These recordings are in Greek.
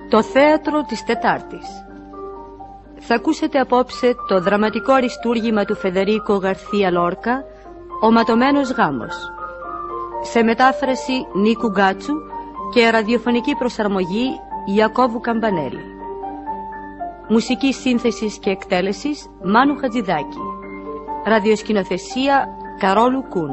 Το θέατρο της Τετάρτης. Θα ακούσετε απόψε το δραματικό αριστούργημα του Φεδερίκο Γαρθία Λόρκα, «Ο ματωμένος γάμος», σε μετάφραση Νίκου Γκάτσου και ραδιοφωνική προσαρμογή Ιακώβου Καμπανέλη. Μουσική σύνθεσης και εκτέλεσης Μάνου Χατζηδάκη. Ραδιοσκηνοθεσία Καρόλου Κούν.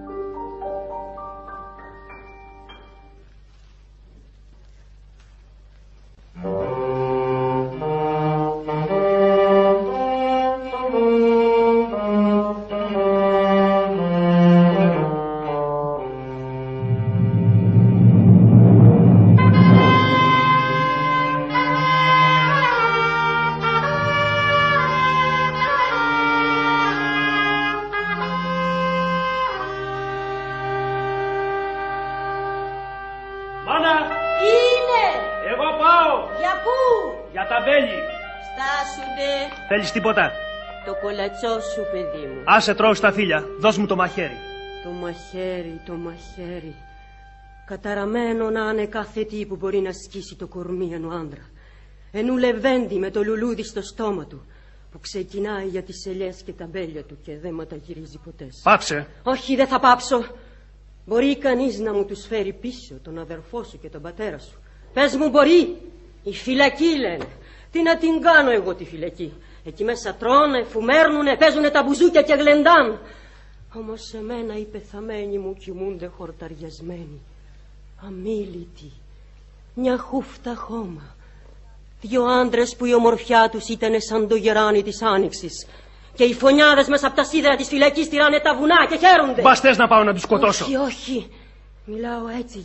Θέλεις τίποτα? Το κολατσό σου, παιδί μου. Άσε τρώω στα φύλλα. Δώσ' μου το μαχαίρι. Το μαχαίρι. Καταραμένο να είναι κάθε τι που μπορεί να σκίσει το κορμί ενό άντρα. Ενού λεβέντη με το λουλούδι στο στόμα του, που ξεκινάει για τις ελιές και τα μπέλια του και δεν ματαγυρίζει ποτέ. Πάψε. Όχι, δεν θα πάψω. Μπορεί κανείς να μου τους φέρει πίσω, τον αδερφό σου και τον πατέρα σου? Πες μου, μπορεί? Η φυλακή λένε. Τι να την κάνω εγώ τη φυλακή? Εκεί μέσα τρώνε, φουμέρνουνε, παίζουνε τα μπουζούκια και γλεντάν. Όμως σε μένα οι πεθαμένοι μου κοιμούνται χορταριασμένοι, αμίλητοι, μια χούφτα χώμα. 2 άντρες που η ομορφιά τους ήταν σαν το γεράνι της άνοιξης. Και οι φωνιάδες μέσα από τα σίδερα της φυλακής τυράνε τα βουνά και χαίρονται. Μπας θες να πάω να τους σκοτώσω? Όχι. Μιλάω έτσι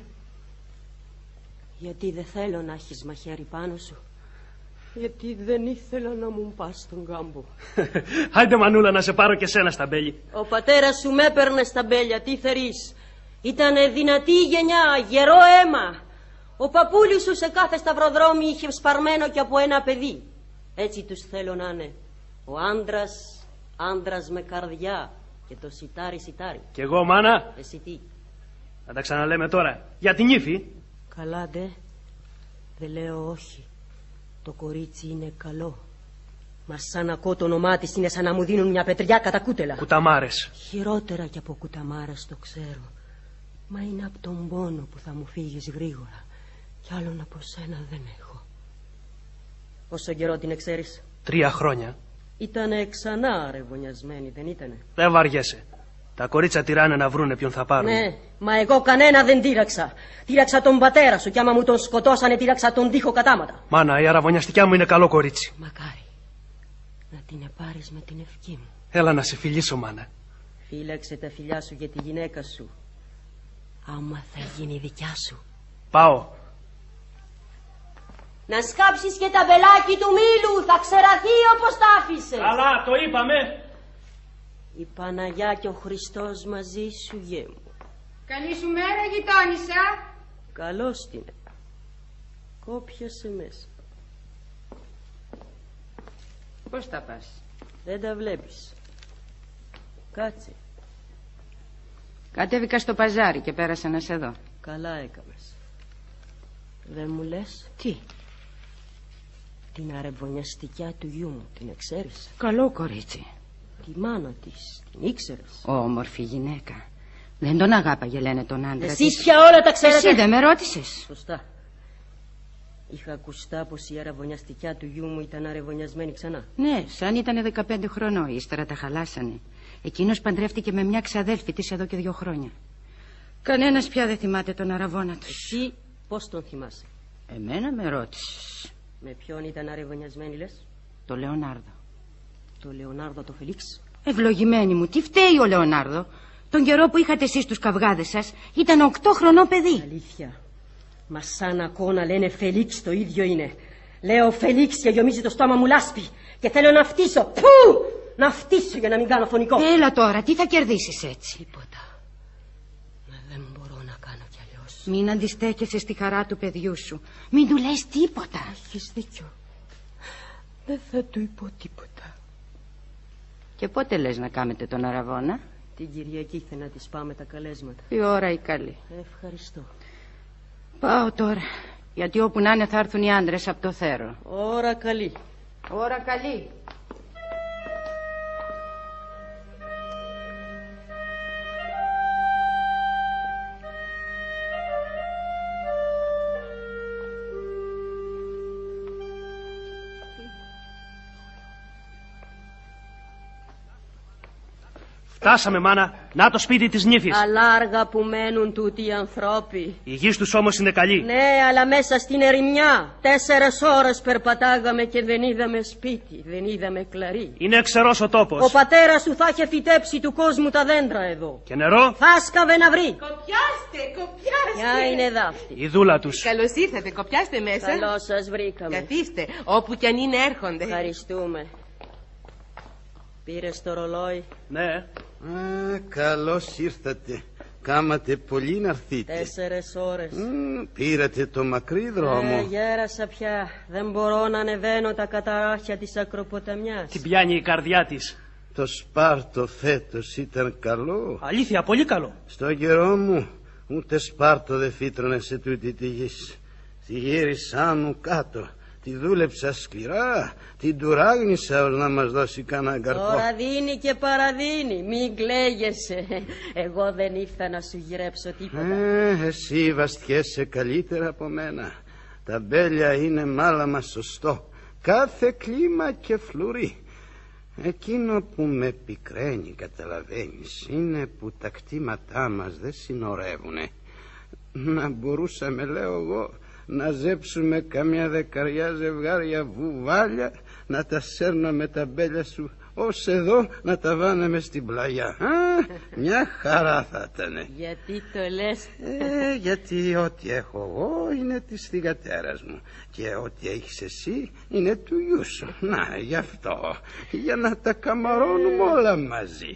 γιατί δεν θέλω να έχεις μαχαίρι πάνω σου. Γιατί δεν ήθελα να μου πας στον κάμπο. Άιντε μανούλα να σε πάρω και σένα στα μπέλια. Ο πατέρας σου με έπαιρνε στα μπέλια, τι θερείς? Ήτανε δυνατή γενιά, γερό αίμα. Ο παππούλης σου σε κάθε σταυροδρόμι είχε σπαρμένο και από ένα παιδί. Έτσι τους θέλω να είναι. Ο άντρας με καρδιά και το σιτάρι. Κι εγώ, μάνα? Εσύ τι? Να τα ξαναλέμε τώρα. Για την ύφη. Καλά ντε. Δεν λέω όχι. Το κορίτσι είναι καλό. Μα σαν ακούω το όνομά της είναι σαν να μου δίνουν μια πετριά κατά κούτελα. Κουταμάρες. Χειρότερα κι από κουταμάρες το ξέρω. Μα είναι από τον πόνο που θα μου φύγεις γρήγορα. Κι άλλον από σένα δεν έχω. Πόσο καιρό την ξέρεις? 3 χρόνια. Ήτανε ξανά ρεβωνιασμένη, δεν ήτανε? Δεν βαριέσαι. Τα κορίτσα τυράνε να βρούνε ποιον θα πάρουν. Ναι, μα εγώ κανένα δεν τύραξα. Τύραξα τον πατέρα σου κι άμα μου τον σκοτώσανε τύραξα τον τοίχο κατάματα. Μάνα, η αραβωνιαστικιά μου είναι καλό κορίτσι. Μακάρι να την επάρεις με την ευχή μου. Έλα να σε φιλήσω, μάνα. Φύλαξε τα φιλιά σου για τη γυναίκα σου. Άμα θα γίνει δικιά σου. Πάω. Να σκάψεις και τα μπελάκι του μήλου. Θα ξεραθεί όπως τα άφησες. Καλά, το είπαμε. Η Παναγιά και ο Χριστός μαζί σου, γέ μου. Καλή σου μέρα, γειτόνισσα. Καλώς την. Κόπιασε μέσα. Πώς τα πας? Δεν τα βλέπεις. Κάτσε. Κατέβηκα στο παζάρι και πέρασα να σε δω. Καλά έκαμες. Δεν μου λες? Τι? Την αρεβωνιαστικιά του γιού μου, την ξέρεις? Καλό κορίτσι. Τη μάνα της, την ήξερες? Όμορφη γυναίκα. Δεν τον αγάπαγε, λένε, τον άντρα της. Εσείς πια όλα τα ξέρετε. Εσύ δεν με ρώτησες? Σωστά. Είχα ακουστά πως η αραβωνιαστικιά του γιού μου ήταν αρεβωνιασμένη ξανά. Ναι, σαν ήτανε 15 χρονών. Ύστερα τα χαλάσανε. Εκείνος παντρεύτηκε με μια ξαδέλφη της εδώ και 2 χρόνια. Κανένας πια δεν θυμάται τον αραβώνα του. Εσύ πώς τον θυμάσαι? Εμένα με ρώτησες. Με ποιον ήταν αρεβωνιασμένη, λες? Το Λεωνάρδο. Το Λεωνάρδο το Φελίξ? Ευλογημένη μου, τι φταίει ο Λεωνάρδο? Τον καιρό που είχατε εσείς τους καυγάδες σας ήταν 8 χρονών παιδί. Αλήθεια. Μα σαν ακούω να λένε Φελίξ το ίδιο είναι. Λέω Φελίξ και γεμίζει το στόμα μου λάσπη. Και θέλω να φτύσω. Πού! Να φτύσω για να μην κάνω φωνικό. Έλα τώρα, τι θα κερδίσεις έτσι? Τίποτα. Μα δεν μπορώ να κάνω κι αλλιώς. Μην αντιστέκεσαι στη χαρά του παιδιού σου. Μην του λες τίποτα. Έχεις δίκιο. Δεν θα του πω τίποτα. Και πότε λες να κάνετε τον αραβώνα? Την Κυριακή θα να της πάμε τα καλέσματα. Η ώρα η καλή. Ευχαριστώ. Πάω τώρα. Γιατί όπου να είναι θα έρθουν οι άντρες από το Θέρο. Ώρα καλή. Ώρα καλή. Φτάσαμε, μάνα. Να το σπίτι της νύφης. Αλάργα που μένουν τούτοι οι ανθρώποι. Η γης τους όμως είναι καλή. Ναι, αλλά μέσα στην ερημιά 4 ώρες περπατάγαμε και δεν είδαμε σπίτι, δεν είδαμε κλαρί. Είναι ξερός ο τόπος. Ο πατέρας σου θα είχε φυτέψει του κόσμου τα δέντρα εδώ. Και νερό. Θα σκαβε να βρει. Κοπιάστε. Ποια είναι δάφτη. Η δούλα τους. Καλώς ήρθατε, κοπιάστε μέσα. Καλώς σας βρήκαμε. Καθίστε, όπου κι αν είναι έρχονται. Ευχαριστούμε. Πήρες το ρολόι? Ναι. Καλώς ήρθατε. Κάματε πολύ να έρθετε. 4 ώρες. Πήρατε το μακρύ δρόμο. Γέρασα πια. Δεν μπορώ να ανεβαίνω τα καταράχια της Ακροποταμιάς. Την πιάνει η καρδιά της. Το Σπάρτο φέτος ήταν καλό. Αλήθεια, πολύ καλό. Στο καιρό μου ούτε Σπάρτο δεν φύτρωνε σε τούτη τη γης. Τη γύρισα άνω κάτω. Τη δούλεψα σκληρά, την τουράγνησα ως να μας δώσει κανένα καρπό. Τώρα δίνει και παραδίνει, μην κλαίγεσαι. Εγώ δεν ήρθα να σου γυρέψω τίποτα. Εσύ βαστιέσαι καλύτερα από μένα. Τα μπέλια είναι μάλαμα σωστό. Κάθε κλίμα και φλουρί. Εκείνο που με πικραίνει, καταλαβαίνεις, είναι που τα κτήματά μας δεν συνορεύουνε. Να μπορούσαμε, λέω εγώ, να ζέψουμε καμιά 10 ζευγάρια βουβάλια, να τα σέρνω με τα μπέλια σου ως εδώ, να τα βάναμε στην πλαγιά. Μια χαρά θα ήτανε. Γιατί το λες? Γιατί ό,τι έχω εγώ είναι της θυγατέρας μου και ό,τι έχεις εσύ είναι του γιού σου. Να, γι' αυτό, για να τα καμαρώνουμε όλα μαζί.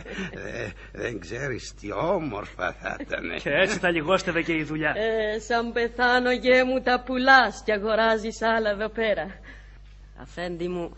Δεν ξέρεις τι όμορφα θα ήτανε. Και έτσι θα λιγόστευε και η δουλειά. Σαν πεθάνω γε μου τα πουλάς και αγοράζεις άλλα εδώ πέρα. Αφέντη μου,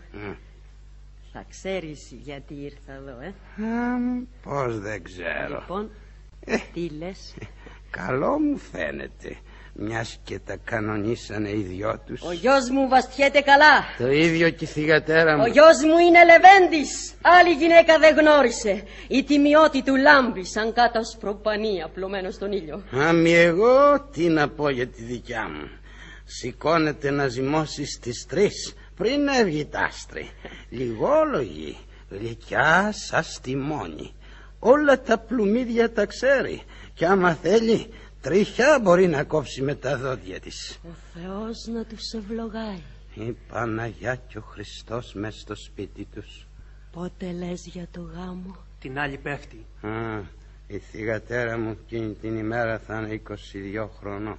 θα ξέρεις γιατί ήρθα εδώ, Πώς δεν ξέρω. Λοιπόν, τι λες? Καλό μου φαίνεται, μιας και τα κανονίσανε οι δυο τους. Ο γιος μου βαστιέται καλά. Το ίδιο και η θυγατέρα μου. Ο γιος μου είναι λεβέντης. Άλλη γυναίκα δεν γνώρισε. Η τιμιώτη του λάμπει σαν κάτασπρο πανί απλωμένο στον ήλιο. Άμι εγώ τι να πω για τη δικιά μου. Σηκώνεται να ζυμώσει στις 3 πριν έβγει τ' άστρη. Λιγόλογη, γλυκιά σας τιμόνι. Όλα τα πλουμίδια τα ξέρει. Και άμα θέλει τριχιά μπορεί να κόψει με τα δόντια της. Ο Θεός να τους ευλογάει. Η Παναγιά και ο Χριστός μες στο σπίτι τους. Πότε λες για το γάμο? Την άλλη πέφτει. Η θυγατέρα μου εκείνη την ημέρα θα είναι 22 χρονών.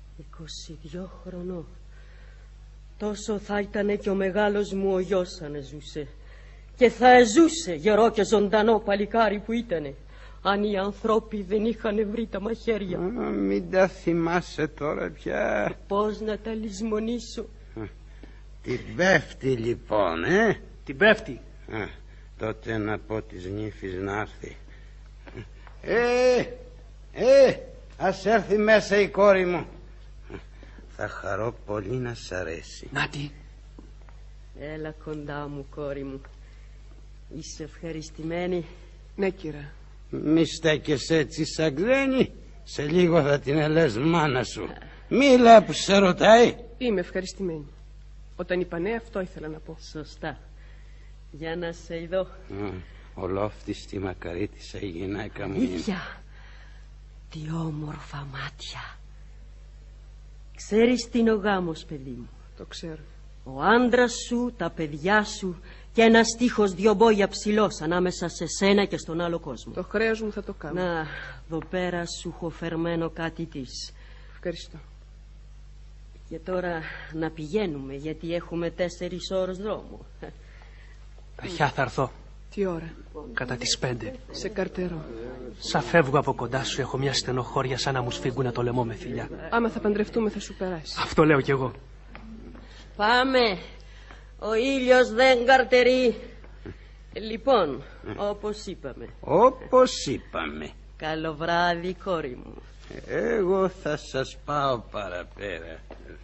22 χρονών. Τόσο θα ήτανε και ο μεγάλος μου ο γιος αν ζούσε. Και θα εζούσε γερό και ζωντανό παλικάρι που ήτανε, αν οι ανθρώποι δεν είχαν βρει τα μαχαίρια. Μην τα θυμάσαι τώρα πια. Πώς να τα λησμονήσω? Την πέφτει λοιπόν, Την πέφτει. Τότε να πω της νύφης να έρθει. Ας έρθει μέσα η κόρη μου. Θα χαρώ πολύ να σ' αρέσει. Νάτι. Έλα κοντά μου, κόρη μου. Είσαι ευχαριστημένη? Ναι, κύρα. Μη στέκεσαι έτσι σαν ξένη. Σε λίγο θα την λες μάνα σου. Μίλα που σε ρωτάει. Είμαι ευχαριστημένη. Όταν είπα ναι, αυτό ήθελα να πω. Σωστά. Για να σε ειδώ. Ολόφτης τη μακαρίτησα η γυναίκα μου είναι. Αλήθεια? Τι όμορφα μάτια. Ξέρεις τι είναι ο γάμος, παιδί μου? Το ξέρω. Ο άντρας σου, τα παιδιά σου και ένας τείχος 2 μπόγια ψηλός ανάμεσα σε σένα και στον άλλο κόσμο. Το χρέος μου θα το κάνω. Να, εδώ πέρα σου έχω φερμένο κάτι της. Ευχαριστώ. Και τώρα να πηγαίνουμε, γιατί έχουμε 4 ώρες δρόμο. Αχιά θα έρθω. Τι ώρα? Κατά τις 5. Σε καρτερό. Σαν φεύγω από κοντά σου έχω μια στενοχώρια σαν να μου σφίγγουνε το λαιμό με φιλιά. Άμα θα παντρευτούμε θα σου περάσει. Αυτό λέω κι εγώ. Πάμε. Ο ήλιος δεν καρτερεί. Λοιπόν, όπως είπαμε. Όπως είπαμε. Καλό βράδυ, κόρη μου. Εγώ θα σας πάω παραπέρα.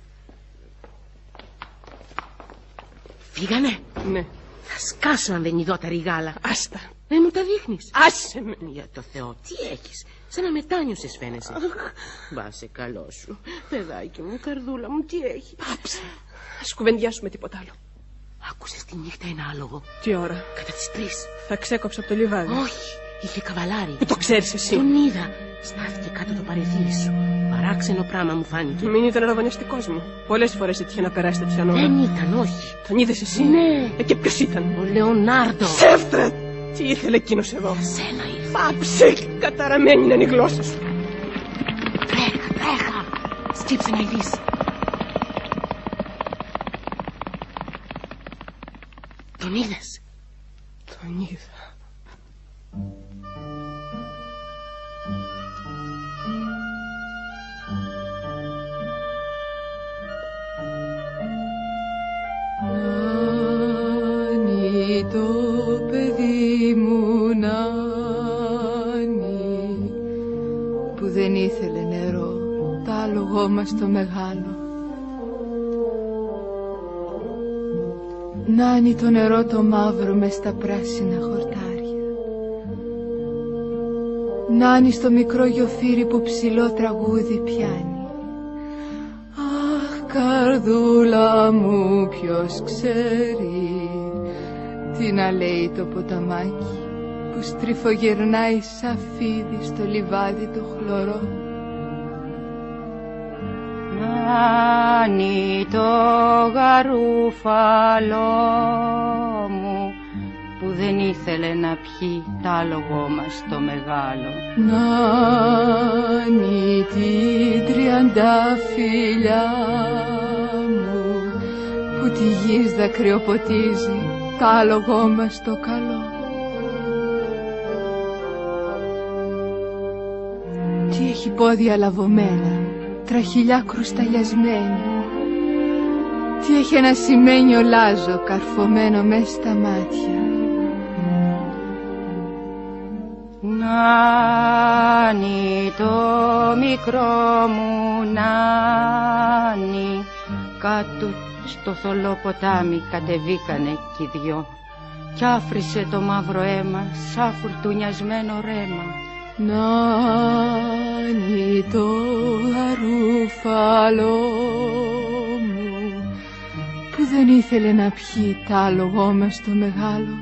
Φύγανε. Ναι. Θα σκάσω αν δεν ειδώ τα ριγάλα. Άστα. Δεν μου τα δείχνεις. Άσε με. Για το Θεό, τι έχεις? Σαν να μετάνιωσες φαίνεσαι. Βάσε καλό σου. Παιδάκι μου, καρδούλα μου, τι έχει? Πάψε. Ας κουβεντιάσουμε τίποτα άλλο. Άκουσες τη νύχτα ένα άλογο? Τι ώρα? Κατά τις 3. Θα ξέκοψε από το λιβάδι. Όχι, είχε καβαλάρι. Που το ξέρεις εσύ? Τον είδα. Στάθηκε κάτω το παρεθύρι σου. Παράξενο πράγμα μου φάνηκε. Μην ήταν αραβωνιαστικός μου. Πολλές φορές έτυχε να περάσει τέτοια ώρα. Δεν ήταν, όχι. Τον είδες εσύ? Ναι. Και ποιος ήταν? Ο Λεωνάρντο. Ψεύτρα! Τι ήθελε εκείνος εδώ? Σένα ήρθε. Πάψε! Καταραμένη είναι η γλώσσα σου. Τρέχα, τρέχα. Στύψε να ειδείς. Τον είδες? Τον είδα. Νάνι το παιδί μου, Νάνι, που δεν ήθελε νερό, τ' άλογο μας το μεγάλο. Νάνι το νερό το μαύρο μες στα πράσινα χορτάρια. Νάνι στο μικρό γιοφύρι που ψηλό τραγούδι πιάνει. Αχ, καρδούλα μου, ποιος ξέρει τι να λέει το ποταμάκι που στριφογυρνάει σαν φίδι στο λιβάδι το χλωρό. Νάνι το γαρούφαλό μου που δεν ήθελε να πιει τ' άλογο μας το μεγάλο. Νάνι την τριαντάφυλλιά μου που τη γης δακρυοποτίζει τ' άλογο μας το καλό. Τι έχει πόδια λαβωμένα, τραχυλιά κρουσταλιασμένη. Τι έχει ένα σημαίνιο λάζο καρφωμένο μες στα μάτια. Νάνι το μικρό μου Νάνι, κάτω στο θολό ποτάμι κατεβήκανε κι οι δυο κι άφρισε το μαύρο αίμα σαν φουρτουνιασμένο ρέμα. Νάνι το γαρούφαλό μου που δεν ήθελε να πιει τ' άλογό μας το μεγάλο.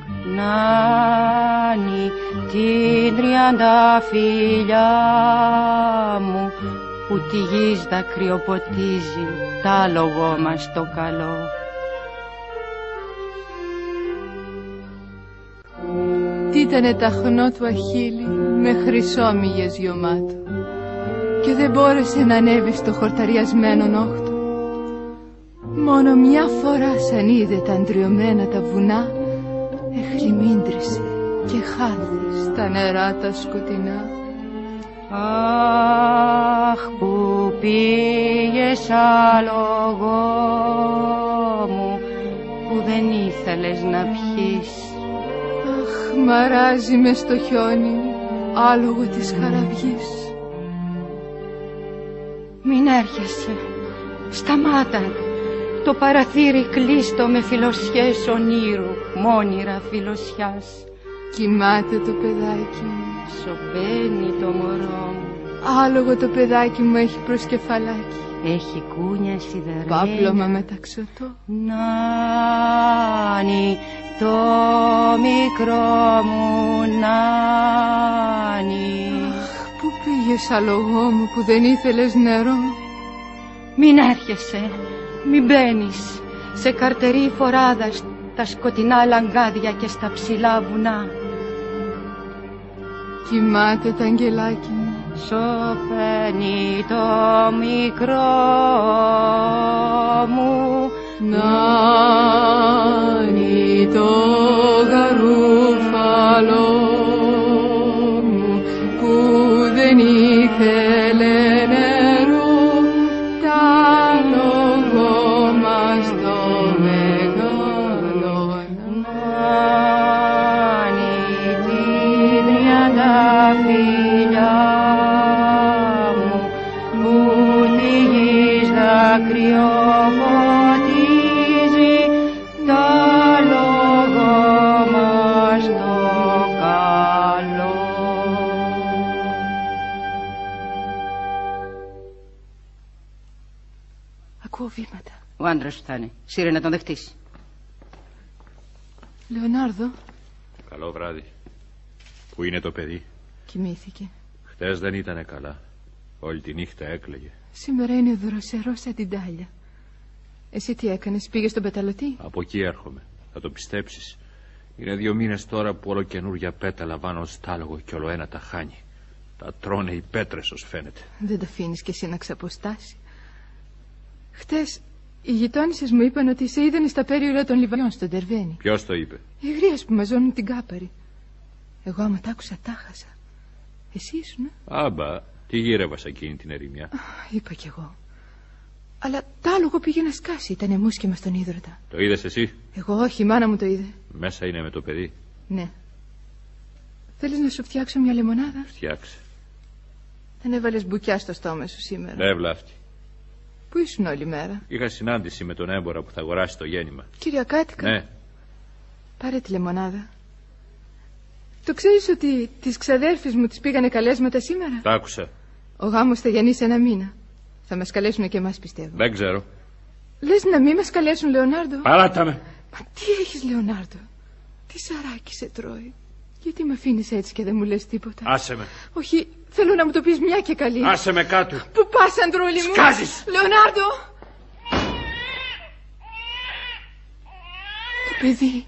Νάνι την τριαντάφυλλιά μου που τη γης δακρυοποτίζει τ' άλογο μας το καλό. Τι ήτανε ταχνό του αχίλι με χρυσόμυγες γιωμάτο και δεν μπόρεσε να ανέβει στο χορταριασμένο νόχτο. Μόνο μια φορά σαν είδε τα αντριωμένα τα βουνά εχλιμίντρισε και χάθηκε στα νερά τα σκοτεινά. Αχ, που πήγες άλογο μου που δεν ήθελες να πιείς. Αχ, μαράζει μες στο χιόνι άλογο της χαραυγής. Μην έρχεσαι, σταμάτα. Το παραθύρι κλείστο με φιλοσιές ονείρου, μόνιρα φιλοσιάς. Κοιμάται το παιδάκι μου, σωπαίνει το μωρό μου. Άλογο το παιδάκι μου έχει προσκεφαλάκι, έχει κούνια σιδερένια, πάπλωμα μεταξωτό. Νάνι το μικρό μου Νάνι. Αχ, πού πήγες άλογό μου που δεν ήθελες νερό. Μην έρχεσαι, μην μπαίνεις σε καρτερή φοράδα στα σκοτεινά λαγκάδια και στα ψηλά βουνά. Κοιμάται το αγγελάκι μου, σωπαίνει το μικρό μου Νάνι το γαρούφαλό μου που δεν ήθελε νερό τ' άλογο μας το μεγάλο. Νάνι την τριαντάφυλλιά μου βήματα. Ο άντρας σου θα είναι. Σύρε να τον δεχτείς. Λεωνάρδο. Καλό βράδυ. Πού είναι το παιδί? Κοιμήθηκε. Χτες δεν ήτανε καλά. Όλη τη νύχτα έκλαιγε. Σήμερα είναι δροσερό σαν την τάλια. Εσύ τι έκανες, πήγες στον πεταλωτή? Από εκεί έρχομαι. Θα το πιστέψεις. Είναι 2 μήνες τώρα που όλο καινούργια πέταλα βάνω στο άλογο και όλο ένα τα χάνει. Τα τρώνε οι πέτρες ως φαίνεται. Δεν τα αφήνεις κι εσύ να ξαποστάσει. Χτες οι γειτόνισσες μου είπαν ότι σε είδανε στα πέριουρα των Λιβανιών στον Τερβένι. Ποιος το είπε? Οι γρίες που μαζώνουν την κάπαρη. Εγώ άμα τ' άκουσα τάχασα. Εσύ ήσουν? Άμπα, τι γύρευας εκείνη την ερημιά? Είπα κι εγώ. Αλλά τ' άλογο πήγε να σκάσει. Ήτανε μουσκεμα στον ίδρωτα. Το είδες εσύ? Εγώ όχι, η μάνα μου το είδε. Μέσα είναι με το παιδί? Ναι. Θέλεις να σου φτιάξω μια λεμονάδα? Φτιάξε. Δεν έβαλες μπουκιά στο στόμα σου σήμερα? Δεν βλάφτει. Πού ήσουν όλη μέρα? Είχα συνάντηση με τον έμπορα που θα αγοράσει το γέννημα. Κυριακάτικα? Ναι. Πάρε τη λεμονάδα. Το ξέρεις ότι τις ξαδέρφεις μου τις πήγανε καλέσματα σήμερα? Τα άκουσα. Ο γάμος θα γεννήσει 1 μήνα. Θα μας καλέσουν και εμάς, πιστεύω. Δεν ξέρω. Λες να μην μας καλέσουν, Λεωνάρδο? Παράτα με. Μα τι έχεις, Λεωνάρδο? Τι σαράκι σε τρώει? Γιατί με αφήνεις έτσι και δεν μου λες τίποτα? Άσε με. Όχι, θέλω να μου το πεις μια και καλή. Άσε με κάτω. Πού πας, Αντρούλη μου? Σκάζεις. Λεωνάρδο! Το παιδί.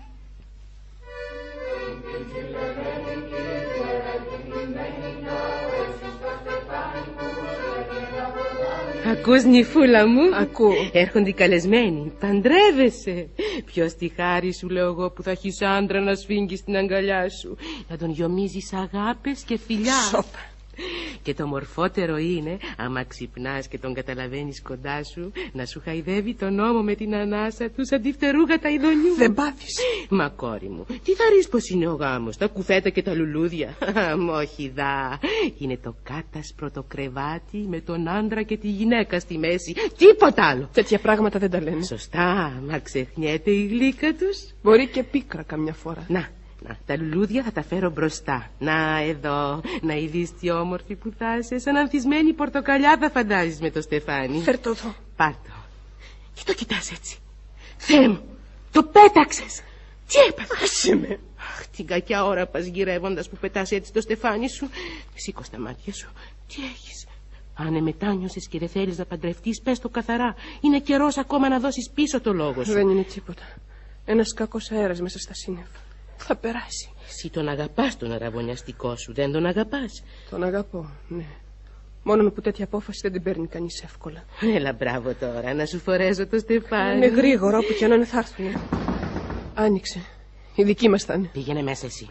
Ακούς, νυφούλα μου? Ακούω. Έρχονται οι καλεσμένοι. Παντρεύεσαι. Ποιος τη χάρη σου, λέω εγώ, που θα έχεις άντρα να σφίγγει στην αγκαλιά σου, να τον γιομίζεις αγάπες και φιλιά. Σόπα. Και το μορφότερο είναι, άμα ξυπνάς και τον καταλαβαίνεις κοντά σου, να σου χαϊδεύει τον νόμο με την ανάσα του σαν τη φτερούγα τα ειδονιού. Δεν πάθεις? Μα κόρη μου, τι θα ρίσεις πως είναι ο γάμος, τα κουφέτα και τα λουλούδια? Όχι δα. Είναι το κάτασπρο το κρεβάτι με τον άντρα και τη γυναίκα στη μέση. Τίποτα άλλο. Τέτοια πράγματα δεν τα λένε. Σωστά, μα ξεχνιέται η γλύκα τους. Μπορεί και πίκρα καμιά φορά. Να, τα λουλούδια θα τα φέρω μπροστά. Να, εδώ, να ειδείς τι όμορφη που θα είσαι. Σαν ανθισμένη πορτοκαλιά θα φαντάζεις με το Στεφάνι. Φέρ' το εδώ. Πάρ' το. Τι το κοιτάς έτσι? Θεέ μου, το πέταξες. Τι έπαθες? Άσε με. Αχ, την κακιά ώρα πας γυρεύοντας που πετάς έτσι το Στεφάνι σου. Σήκω στα μάτια σου. Τι έχεις? Αν μετάνιωσες και δεν θέλεις να παντρευτείς, πες το καθαρά. Είναι καιρός ακόμα να δώσεις πίσω το λόγο σου. Δεν είναι τίποτα. Ένας κακός αέρας μέσα στα σύννεφα. Θα περάσει. Εσύ τον αγαπάς τον αραβωνιαστικό σου, δεν τον αγαπάς? Τον αγαπώ, ναι. Μόνο που τέτοια απόφαση δεν την παίρνει κανείς εύκολα. Έλα, μπράβο τώρα, να σου φορέζω το Στεφάνι. Είναι γρήγορα, όπου κι αν είναι θα έρθουνε. Άνοιξε. Η δική μας θα είναι. Πήγαινε μέσα εσύ.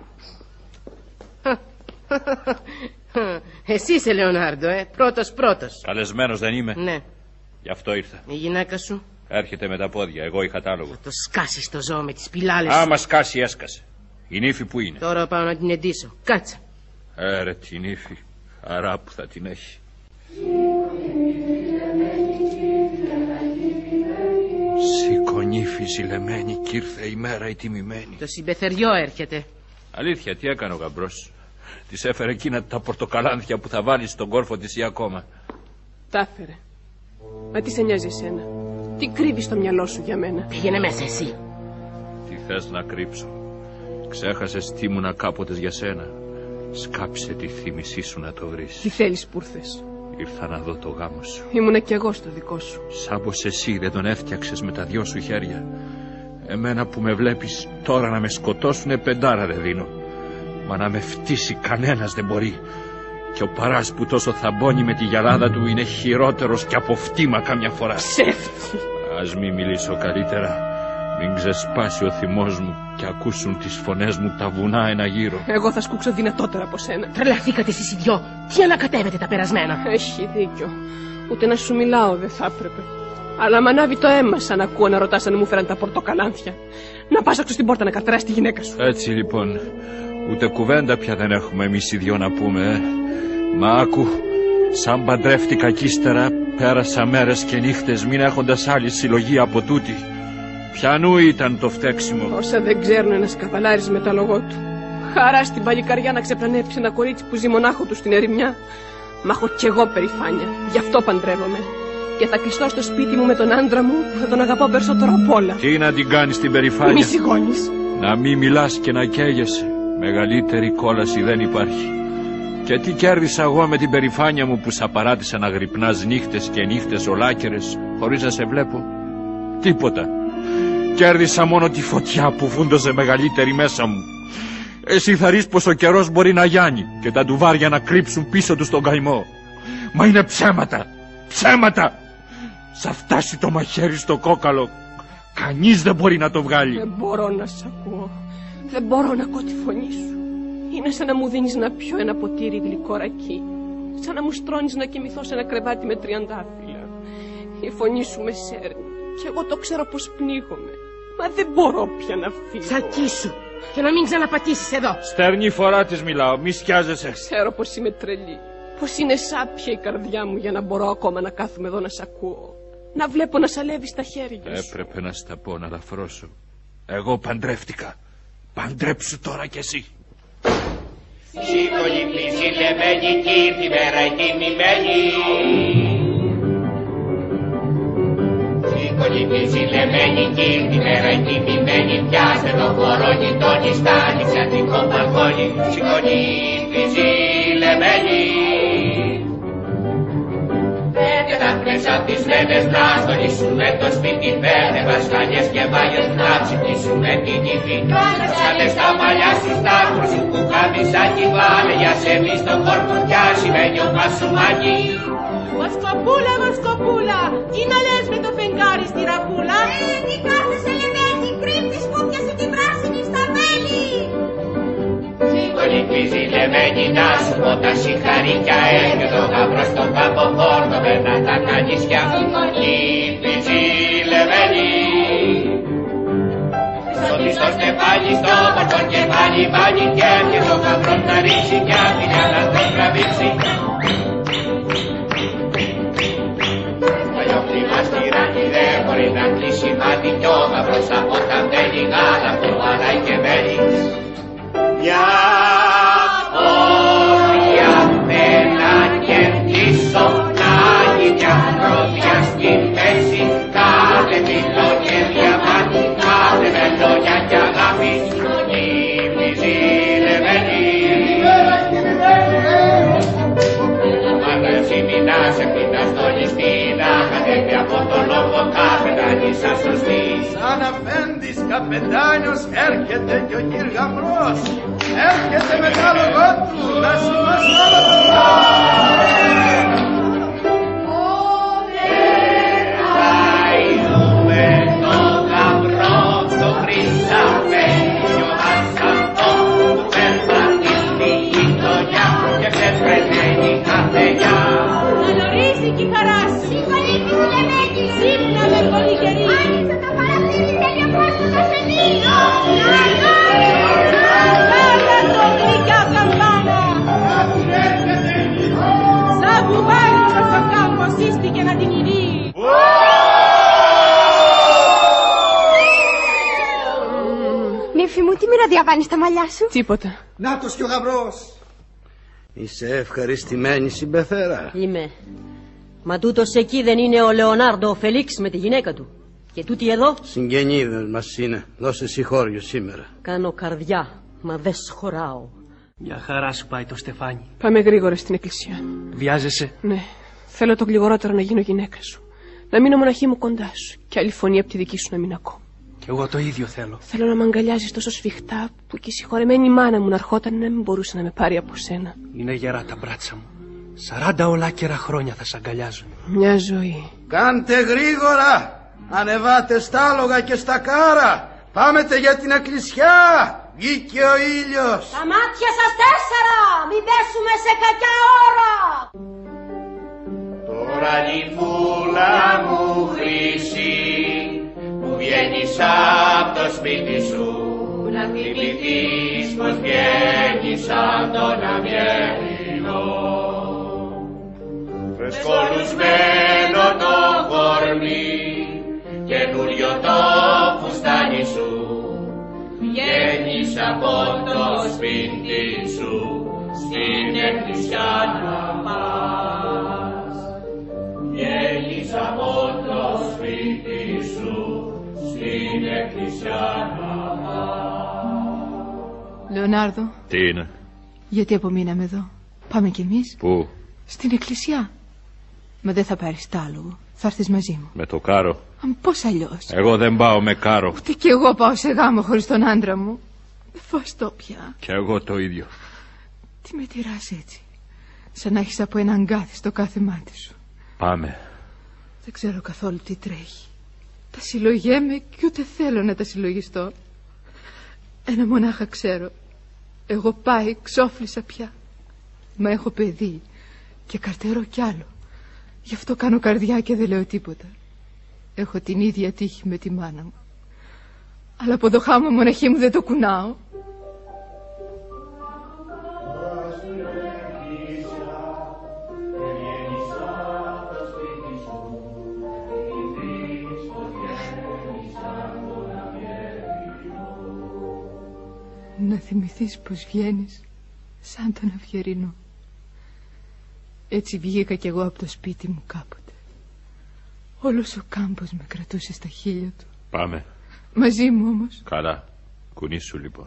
Εσύ είσαι, Λεωνάρντο, πρώτος. Καλεσμένος δεν είμαι? Ναι. Γι' αυτό ήρθα. Η γυναίκα σου? Έρχεται με τα πόδια, εγώ είχα τ' άλογο. Θα το σκάσεις το ζώο με τις πιλάλες σου. Άμα σκάσει έσκασε. Η νύφη που είναι? Τώρα πάω να την εντύσω. Κάτσε. Έρε τη νύφη. Χαρά που θα την έχει. Σήκω νύφη ζηλεμένη κι ήρθε η μέρα η τιμημένη. Το συμπεθεριό έρχεται. Αλήθεια, τι έκανε ο γαμπρός? Της έφερε εκείνα τα πορτοκαλάνθια που θα βάλει στον κόρφο της ή ακόμα? Τα έφερε. Μα τι σε νοιάζει εσένα? Τι κρύβεις στο μυαλό σου για μένα? Πήγαινε μέσα εσύ. Τι θες να κρύψω? Ξέχασες τι ήμουνα κάποτε για σένα. Σκάψε τη θύμησή σου να το βρεις. Τι θέλεις που ήρθες? Ήρθα να δω το γάμο σου. Ήμουνα κι εγώ στο δικό σου. Σαν πως εσύ δεν τον έφτιαξες με τα 2 σου χέρια. Εμένα που με βλέπεις τώρα να με σκοτώσουνε 5 δεν δίνω. Μα να με φτύσει κανένας δεν μπορεί. Και ο παράς που τόσο θαμπώνει με τη γυαλάδα του είναι χειρότερος και από φτύμα καμιά φορά. Ψεύτη! Ας μη μιλήσω καλύτερα. Μην ξεσπάσει ο θυμός μου και ακούσουν τις φωνές μου τα βουνά ένα γύρο. Εγώ θα σκούξω δυνατότερα από σένα. Τρελαθήκατε εσείς οι δυο. Τι ανακατεύετε τα περασμένα? Έχει δίκιο. Ούτε να σου μιλάω δεν θα έπρεπε. Αλλά μ' ανάβει το αίμα σαν ακούω να ρωτάς αν μου φέραν τα πορτοκαλάνθια. Να πας έξω στην πόρτα να κατράσει τη γυναίκα σου. Έτσι λοιπόν. Ούτε κουβέντα πια δεν έχουμε εμείς οι δυο να πούμε. Μα άκου, σαν παντρεύτηκα κι ύστερα πέρασα μέρες και νύχτες μην έχοντας άλλη συλλογή από τούτη. Ποιανού ήταν το φταίξιμο? Όσα δεν ξέρουν ένας καβαλάρης με τα λογό του. Χαρά στην παλικαριά να ξεπλανέψει ένα κορίτσι που ζει μονάχο του στην ερημιά. Μα έχω κι εγώ περηφάνεια. Γι' αυτό παντρεύομαι. Και θα κλειστώ στο σπίτι μου με τον άντρα μου που θα τον αγαπώ περισσότερο απ' όλα. Τι να την κάνεις την περηφάνεια? Μη σιγώνεις. Να μη μιλάς και να καίγεσαι. Μεγαλύτερη κόλαση δεν υπάρχει. Και τι κέρδισα εγώ με την περηφάνεια μου που σ' απαράτησα να γρυπνάς νύχτες και νύχτες ολάκερες χωρίς να σε βλέπω? Τίποτα. Κέρδισα μόνο τη φωτιά που φούντωσε μεγαλύτερη μέσα μου. Εσύ θα ρεις πως ο καιρός μπορεί να γιάνει και τα ντουβάρια να κρύψουν πίσω του στον καημό. Μα είναι ψέματα. Ψέματα. Σα φτάσει το μαχαίρι στο κόκαλο, κανείς δεν μπορεί να το βγάλει. Δεν μπορώ να σ' ακούω. Δεν μπορώ να ακούω τη φωνή σου. Είναι σαν να μου δίνεις να πιω ένα ποτήρι γλυκό ρακί. Σαν να μου στρώνεις να κοιμηθώ σε ένα κρεβάτι με τριαντάφυλλα. Η φωνή σου με σέρνει και εγώ το ξέρω πως πνίγομαι. Μα δεν μπορώ πια να φύγω. Τσακίσου και να μην ξαναπατήσεις εδώ. Στερνή φορά της μιλάω, μη σκιάζεσαι. Ξέρω πως είμαι τρελή. Πως είναι σάπια η καρδιά μου για να μπορώ ακόμα να κάθομαι εδώ να σ' ακούω. Να βλέπω να σαλεύεις τα χέρια σου. Έπρεπε να στα πω να λαφρώσω. Εγώ παντρεύτηκα. Παντρέψου τώρα κι εσύ. Σήκωνη πλήση λεμένη κι ήρθη μέρα η τιμημένη. Σήκωνη πλήση λεμένη κι ήρθη μέρα η τιμημένη. Πιάστε το χώρο γειτόνι στα νησιατικό μπαλκόνι. Σήκωνη πλήση λεμένη. Και τα μέσα απ' τις βέντες να στολίσουμε το σπίτι. Φέρτε βασχάλιες και βάγες να ψηφίσουμε την νύφη. Ψάλε στα μαλλιά σου στάχους που καμισάκι. Βάλε για σεμί στο κόρπο κι ασημένιο πασουμάκι. Βοσκοπούλα, βοσκοπούλα, τι να λες με το φεγγάρι στη ραπούλα? Τι κάθεσαι λεμένη, κρύптης που πιασε την πράσινη στα μέλη. Σήκωνη κλείζει λεμένη να σου πω τα συγχαρήκια. Έρχεται το γαμπρό στον κάμπο χόρτο με να τα κανίσια. Σήκωνη κλείζει λεμένη. Στο μισθό στεφάνι, στο πορτόν και πάλι πάλι. Και έρχεται το γαμπρό να ρίξει κι αφήνια να τον τραβήξει. Δεν μπορεί να κλείσει μάτι κι ο γαμπρός από τα μπαίνει γάλα που βαράει και μένει. Μια πόρια με να κερδίσω να έχει μια ρόδια στη μέση. Κάθε μιλό και διαμάτι, κάθε με λόγια κι αγάπη. Νύμνιζει λεμένη. Μάγαζι μηνά σε πίτα στο ληστήνα. Κατέβει από τον λόγο καπετάνισα σωστή. Σαν αφέντης καπετάνιος έρχεται κι ο κυρ γαμπρός. Έρχεται με τα λογό του να σημάσει όλα τα Άινουμε το γαμπρό στο χρυσαφένιο ασαντό που περπατεί στη γειτονιά και ξεπρεναίνει καθενιά. Ανορίζει κι η χαρά σου. Σήκωνη κι σου λεμένη. Ξύπνα με πολύ καιρή. Άνοιξε το παραθύρι, τέλειο κόσμο θα σε δει. Κάλα το γλυκιά καμπάνα. Σαν κουβάριτσα στο κάμπο σύστηκε να την ηρεί. Νύφη μου, τι μοίρα διαβάνεις στα μαλλιά σου? Τίποτα. Νάτος κι ο γαμπρός. Είσαι ευχαριστημένη συμπεθέρα? Είμαι. Μα τούτος εκεί δεν είναι ο Λεωνάρντο ο Φελίξ με τη γυναίκα του? Και τούτη εδώ? Συγγενίδες μας είναι. Δώσε συγχώριο σήμερα. Κάνω καρδιά, μα δεν σχωράω. Μια χαρά σου πάει το στεφάνι. Πάμε γρήγορα στην εκκλησία. Βιάζεσαι? Ναι. Θέλω το γλυγορότερο να γίνω γυναίκα σου. Να μείνω μοναχή μου κοντά σου. Και άλλη φωνή από τη δική σου να μην ακούω. Κι εγώ το ίδιο θέλω. Θέλω να με αγκαλιάζεις τόσο σφιχτά που και η συγχωρεμένη μάνα μου να ερχόταν να μην μπορούσε να με πάρει από σένα. Είναι γερά τα μπράτσα μου. 40 ολάκερα χρόνια θα σ' αγκαλιάζουν. Μια ζωή. Κάντε γρήγορα. Ανεβάτε στα άλογα και στα κάρα. Πάμετε για την εκκλησιά. Βγήκε ο ήλιος. Τα μάτια σας 4. Μην πέσουμε σε κακιά ώρα. Τώρα νυφούλα μου χρυσή που βγαίνεις απ' το σπίτι σου να θυμηθείς πως βγαίνεις απ' τον αμιέρινο. Φρεσκολουσμένο το κορμί καινούριο το φουστάνι σου βγαίνεις από το σπίτι σου στην εκκλησιά να πας. Βγαίνεις από το σπίτι σου στην εκκλησιά να πάω. Λεωνάρδο. Τι είναι? Γιατί απομείναμε εδώ? Πάμε κι εμείς. Πού? Στην εκκλησιά. Μα δεν θα πάρεις τ' άλογο. Θα έρθεις μαζί μου. Με το κάρο? Πώς αλλιώς? Εγώ δεν πάω με κάρο. Ούτε κι εγώ πάω σε γάμο χωρίς τον άντρα μου. Φωστό πια. Κι εγώ το ίδιο. Τι με τυράς έτσι? Σαν να έχεις από ένα αγκάθι στο κάθε μάτι σου. Πάμε. Δεν ξέρω καθόλου τι τρέχει. Τα συλλογέμαι κι ούτε θέλω να τα συλλογιστώ. Ένα μονάχα ξέρω. Εγώ πάει, ξόφλησα πια. Μα έχω παιδί και καρτερώ κι άλλο. Γι' αυτό κάνω καρδιά και δεν λέω τίποτα. Έχω την ίδια τύχη με τη μάνα μου. Αλλά από το χάμο μοναχή μου δεν το κουνάω. Να θυμηθείς πως βγαίνεις σαν τον Αυγερινό. Έτσι βγήκα κι εγώ από το σπίτι μου κάποτε. Όλος ο κάμπος με κρατούσε στα χείλια του. Πάμε. Μαζί μου όμως. Καλά. Κουνήσου λοιπόν.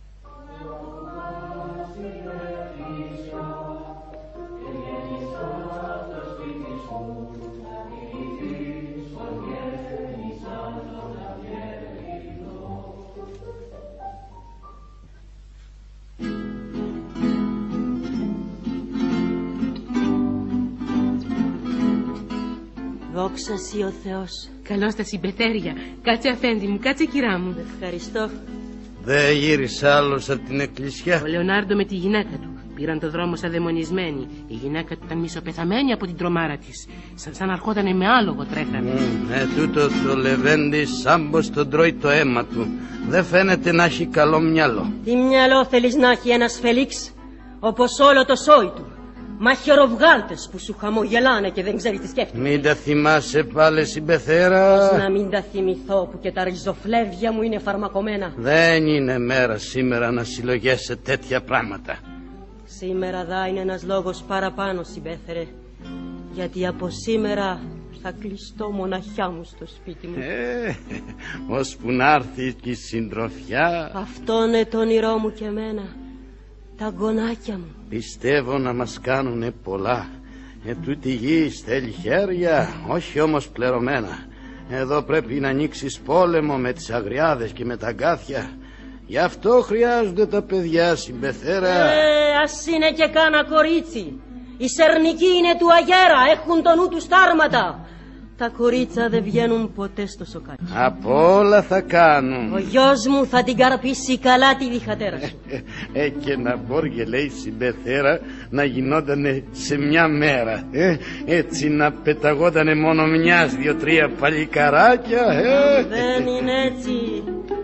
Δόξα σοι ο Θεός. Καλώς τα συμπεθέρια. Κάτσε αφέντη μου, κάτσε κυρά μου. Ευχαριστώ. Δεν γύρισε άλλος από την εκκλησιά? Ο Λεωνάρντο με τη γυναίκα του πήραν το δρόμο σαν δαιμονισμένοι. Η γυναίκα του ήταν μισοπεθαμένη από την τρομάρα της. Σαν αρχότανε με άλογο τρέχανε. Τούτο το λεβέντι σαν πως τον τρώει το αίμα του. Δεν φαίνεται να έχει καλό μυαλό. Τι μυαλό θέλεις να έχει ένας Φελίξ? Όπως όλο το σόι του. Μαχαιροβγάλτες που σου χαμογελάνε και δεν ξέρεις τι σκέφτεσαι. Μην τα θυμάσαι πάλι, συμπεθέρα. Πώς να μην τα θυμηθώ που και τα ριζοφλέβια μου είναι φαρμακωμένα. Δεν είναι μέρα σήμερα να συλλογέσαι τέτοια πράγματα. Σήμερα δά είναι ένας λόγος παραπάνω, συμπέθερε. Γιατί από σήμερα θα κλειστώ μοναχιά μου στο σπίτι μου. Ώσπου να έρθει και η συντροφιά. Αυτό είναι το όνειρό μου και εμένα. Τα γονάκια μου. Πιστεύω να μας κάνουνε πολλά. Τούτη γη θέλει χέρια, όχι όμως πληρωμένα. Εδώ πρέπει να ανοίξεις πόλεμο με τις αγριάδες και με τα αγκάθια. Γι' αυτό χρειάζονται τα παιδιά, συμπεθέρα. Ας είναι και κάνα κορίτσι. Οι σερνικοί είναι του αγέρα, έχουν το νου τους τάρματα. Τα κορίτσα δεν βγαίνουν ποτέ στο σοκάκι. Από όλα θα κάνουν. Ο γιος μου θα την καρπίσει καλά τη διχατέρα σου. Και να μπόργε, λέει, συμπεθέρα, να γινότανε σε μια μέρα. Έτσι να πεταγότανε μόνο μιας, 2-3 παλικαράκια. Δεν είναι έτσι.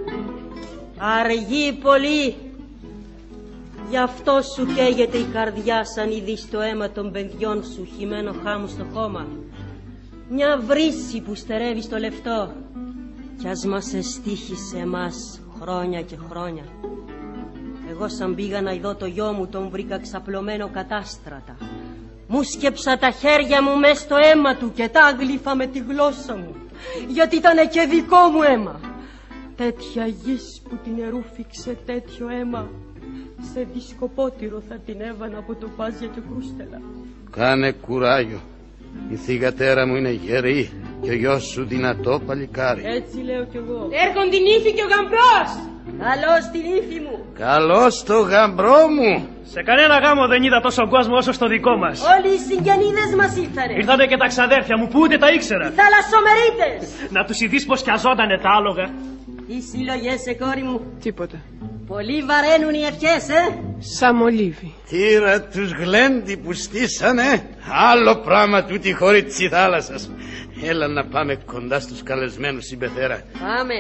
Αργεί πολύ. Γι' αυτό σου καίγεται η καρδιά σαν είδεις το αίμα των παιδιών σου χυμένο χάμου στο χώμα. Μια βρύση που στερεύει στο λεφτό κι ας μας εστίχησε εμάς χρόνια και χρόνια. Εγώ σαν πήγα να ειδώ το γιο μου τον βρήκα ξαπλωμένο κατάστρατα. Μου σκέψα τα χέρια μου μες στο αίμα του και τα άγλυφα με τη γλώσσα μου, γιατί ήτανε και δικό μου αίμα. Τέτοια γης που την ερούφηξε τέτοιο αίμα, σε δισκοπότηρο θα την έβανα από το πάζια και κρούστελα. Κάνε κουράγιο. Η θυγατέρα μου είναι γερή και ο γιος σου δυνατό παλικάρι. Έτσι λέω κι εγώ. Έρχον την ύφη και ο γαμπρός. Καλώς την ύφη μου. Καλώς το γαμπρό μου. Σε κανένα γάμο δεν είδα τόσο κόσμο όσο στο δικό μας. Όλοι οι συγγενείς μας ήρθανε. Ήρθανε και τα ξαδέρφια μου που ούτε τα ήξερα. Οι θαλασσομερίτες. Να τους ειδείς πως κιαζότανε τα άλογα. Τι συλλογέσαι, κόρη μου? Τίποτα. Πολύ βαραίνουν οι ευχές, Σαν μολύβι. Τύρα τους γλέντι που στήσανε. Άλλο πράγμα τούτη χώρη της θάλασσας. Έλα να πάμε κοντά στους καλεσμένους, συμπεθέρα. Πάμε.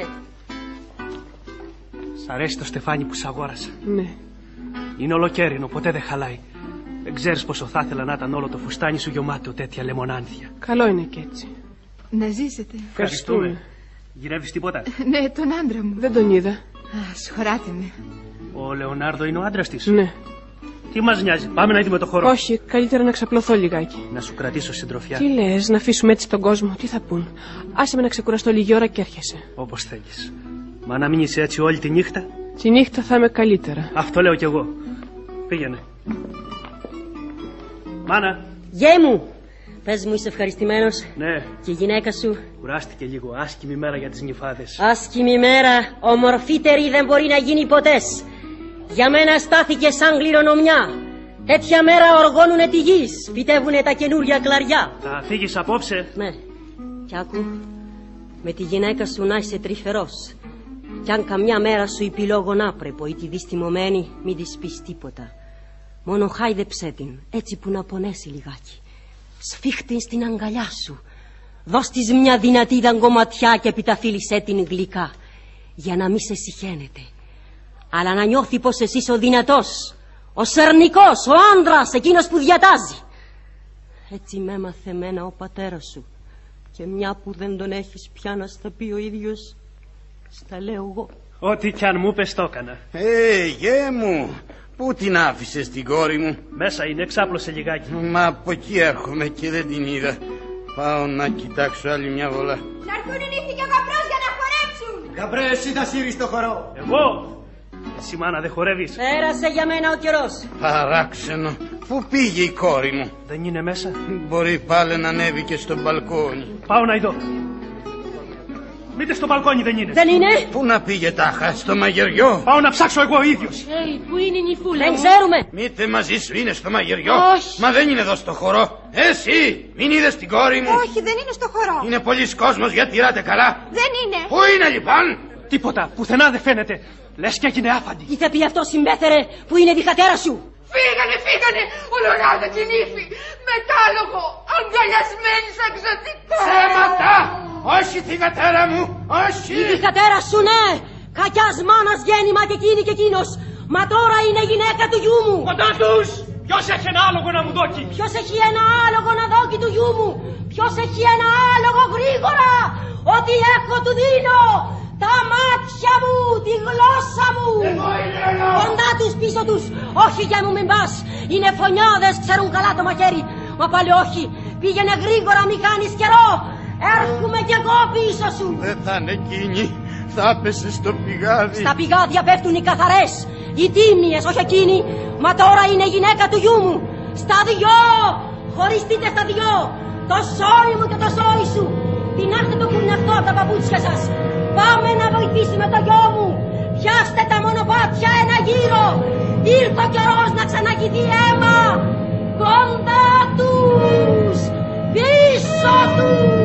Σ' αρέσει το στεφάνι που σ' αγόρασα? Ναι. Είναι ολοκαίρινο, ποτέ δεν χαλάει. Δεν ξέρεις πόσο θα ήθελα να ήταν όλο το φουστάνι σου γεμάτο τέτοια λεμονάνθια. Καλό είναι κι έτσι. Να ζήσετε. Ευχαριστούμε. Γυρεύεις τίποτα? Ναι, τον άντρα μου. Δεν τον είδα. Συγχωράτε με. Ο Λεωνάρδο είναι ο άντρας της? Ναι. Τι μας νοιάζει, πάμε να είδουμε το χορό. Όχι, καλύτερα να ξαπλωθώ λιγάκι. Να σου κρατήσω συντροφιά. Τι λες, να αφήσουμε έτσι τον κόσμο, τι θα πούν. Άσε με να ξεκουραστώ λίγη ώρα και έρχεσαι. Όπως θέλεις. Μα να μείνεις έτσι όλη τη νύχτα. Τη νύχτα θα είμαι καλύτερα. Αυτό λέω κι εγώ. Πήγαινε. Μάνα. Γε μου, πες μου, είσαι ευχαριστημένος? Ναι. Και η γυναίκα σου? Κουράστηκε λίγο, άσχημη μέρα για τις νυφάδες. Άσχημη μέρα, ομορφύτερη δεν μπορεί να γίνει ποτέ. Για μένα στάθηκε σαν κληρονομιά. Τέτοια μέρα οργώνουνε τη γης, φυτεύουνε τα καινούρια κλαριά. Θα φύγεις απόψε? Ναι. Κι άκου, με τη γυναίκα σου να είσαι τρυφερός. Κι αν καμιά μέρα σου είπε λόγον άπρεπο ή τη δεις τιμωμένη, μην της πεις τίποτα. Μόνο χάιδεψέ την, έτσι που να πονέσει λιγάκι. Σφίχτην στην αγκαλιά σου. Δώσ' της μια δυνατή δαγκωματιά και επιταφίλησέ την γλυκά. Για να μη σε συχαίνεται. Αλλά να νιώθει πως εσύ είσαι ο δυνατός, ο σερνικός, ο άντρας, εκείνος που διατάζει. Έτσι με έμαθε εμένα ο πατέρας σου. Και μια που δεν τον έχεις πια να στα πει ο ίδιος, στα λέω εγώ. Ό,τι κι αν μου πες το έκανα. Γε μου, πού την άφησες την κόρη μου? Μέσα είναι, ξάπλωσε λιγάκι. Μα από εκεί έρχομαι και δεν την είδα. Πάω να κοιτάξω άλλη μια βολά. Να έρθουν οι νύχτοι και ο γαμπρός για να χορέψουν. Γαμπρέ, εσύ θα σύρεις το χορό. Εγώ? Εσύ μάνα δεν χορεύεις? Πέρασε για μένα ο καιρός. Παράξενο. Πού πήγε η κόρη μου? Δεν είναι μέσα? Μπορεί πάλι να ανέβει και στο μπαλκόνι. Πάω να ειδώ. Μήτε στο μπαλκόνι δεν είναι. Δεν είναι. Πού να πήγε τάχα, στο μαγειριό? Πάω να ψάξω εγώ ο ίδιος. Πού είναι η νυφούλα? Δεν ξέρουμε. Μήτε μαζί σου είναι στο μαγειριό? Όχι. Μα δεν είναι εδώ στο χορό. Εσύ, μην είδες την κόρη μου? Όχι, δεν είναι στο χορό. Είναι πολλής κόσμος, για τηράτε καλά. Δεν είναι. Πού είναι λοιπόν? Τίποτα, πουθενά δεν φαίνεται. Λες και έγινε άφαντη. Τι θα πει αυτό, συμπέθερε, που είναι διχατέρα σου? Φύγανε, ολοράδα την ύφη. Μετάλογο, αγκαλιασμένη σαν ξωτικό. Ψέματα! Όχι τη γατέρα μου, όχι! Η διχατέρα σου, ναι! Κακιάς μάνας γέννημα και εκείνη και εκείνος. Μα τώρα είναι γυναίκα του γιού μου. Κοντά τους! Ποιος έχει ένα άλογο να μου δώσει? Ποιος έχει ένα άλογο να δώσει του γιού μου? Ποιος έχει ένα άλογο γρήγορα? Ό,τι έχω του δίνω. Τα μάτια μου, τη γλώσσα μου. Κοντά τους, πίσω τους. Όχι για μου μην πας. Είναι φωνιάδες, ξέρουν καλά το μαχαίρι. Μα πάλι όχι. Πήγαινε γρήγορα, μη κάνεις καιρό. Έρχομαι κι εγώ πίσω σου. Δεν θα είναι εκείνη. Θα έπεσε στο πηγάδι. Στα πηγάδια πέφτουν οι καθαρές. Οι τίμιες, όχι εκείνη. Μα τώρα είναι η γυναίκα του γιού μου. Στα δυο. Χωριστείτε στα δυο. Το σόι μου και το σόι σου. Πεινάστε το κουνευτό τα παπούτσια σας. Πάμε να βοηθήσουμε το γιο μου. Πιάστε τα μονοπάτια ένα γύρο. Ήρθε ο καιρός να ξαναγηθεί αίμα. Κοντά τους. Πίσω τους.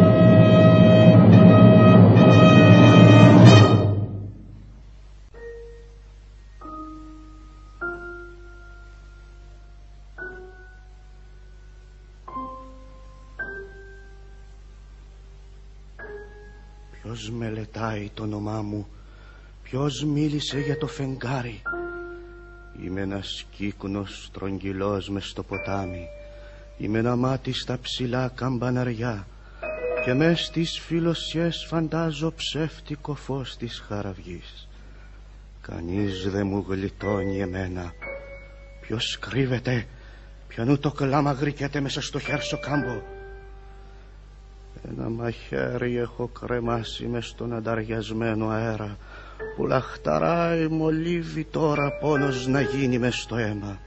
Ποιος μελετάει το όνομά μου? Ποιος μίλησε για το φεγγάρι? Είμαι ένας κύκνος στρογγυλός μες στο ποτάμι. Είμαι ένα μάτι στα ψηλά καμπαναριά. Και μες στις φιλοσιές φαντάζω ψεύτικο φως της χαραυγής. Κανείς δεν μου γλιτώνει εμένα. Ποιος κρύβεται? Ποιανού το κλάμα γρικέται μέσα στο χέρσο κάμπο? Ένα μαχαίρι έχω κρεμάσει μες στον ανταριασμένο αέρα, που λαχταράει μολύβι τώρα πόνος να γίνει μες στο αίμα.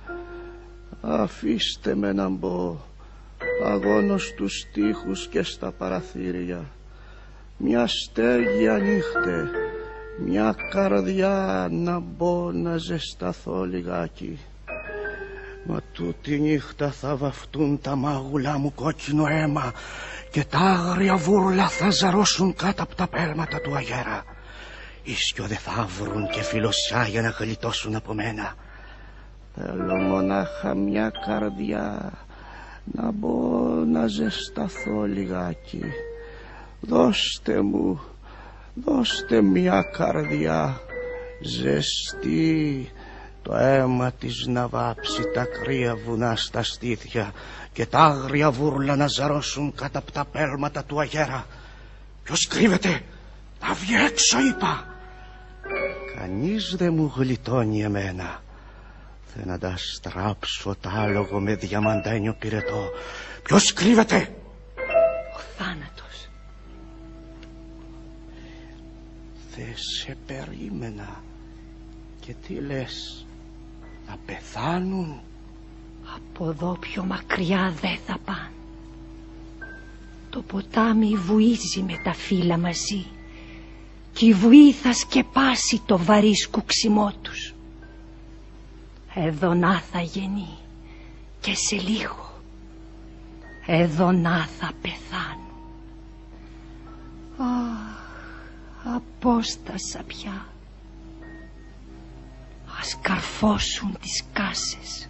Αφήστε με να μπω, αγώνω στους τοίχους και στα παραθύρια. Μια στέγη ανοίχτε, μια καρδιά να μπω να ζεσταθώ λιγάκι. Μα τούτη νύχτα θα βαφτούν τα μάγουλά μου κόκκινο αίμα και τα άγρια βούρλα θα ζαρώσουν κάτω από τα πέλματα του αγέρα. Ίσκιο δε θα βρουν και φιλοσιά για να γλιτώσουν από μένα. Θέλω μονάχα μια καρδιά να μπω να ζεσταθώ λιγάκι. Δώστε μια καρδιά ζεστή, το αίμα της να βάψει τα κρύα βουνά στα στήθια και τα άγρια βούρλα να ζαρώσουν κάτω από τα πέλματα του αγέρα. Ποιος κρύβεται? Να βγει έξω, είπα. Κανείς δεν μου γλιτώνει εμένα. θε να τα στράψω τ' άλογο με διαμαντένιο πυρετό. Ποιος κρύβεται? Ο θάνατος. Δεν σε περίμενα. Και τι λες, θα πεθάνουν? Από εδώ πιο μακριά δεν θα πάνε. Το ποτάμι βουίζει με τα φύλλα μαζί και η βουή θα σκεπάσει το βαρύ σκουξιμό τους. Εδώ να θα γεννεί και σε λίγο εδώ να θα πεθάνουν. Αχ, απόστασα πια. Ας καρφώσουν τις κάσες.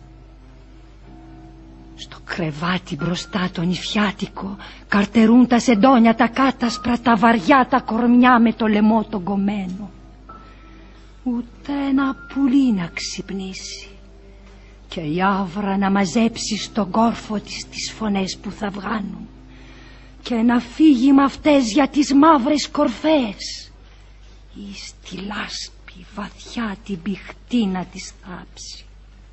Στο κρεβάτι μπροστά το νηφιάτικο καρτερούν τα σεντόνια τα κάτασπρα, τα βαριά τα κορμιά με το λαιμό τον κομμένο. Ούτε ένα πουλί να ξυπνήσει και η άβρα να μαζέψει στον κόρφο της τις φωνές που θα βγάνουν και να φύγει με αυτές για τις μαύρες κορφές ή στη λάσπη βαθιά την πηχτή να της θάψει.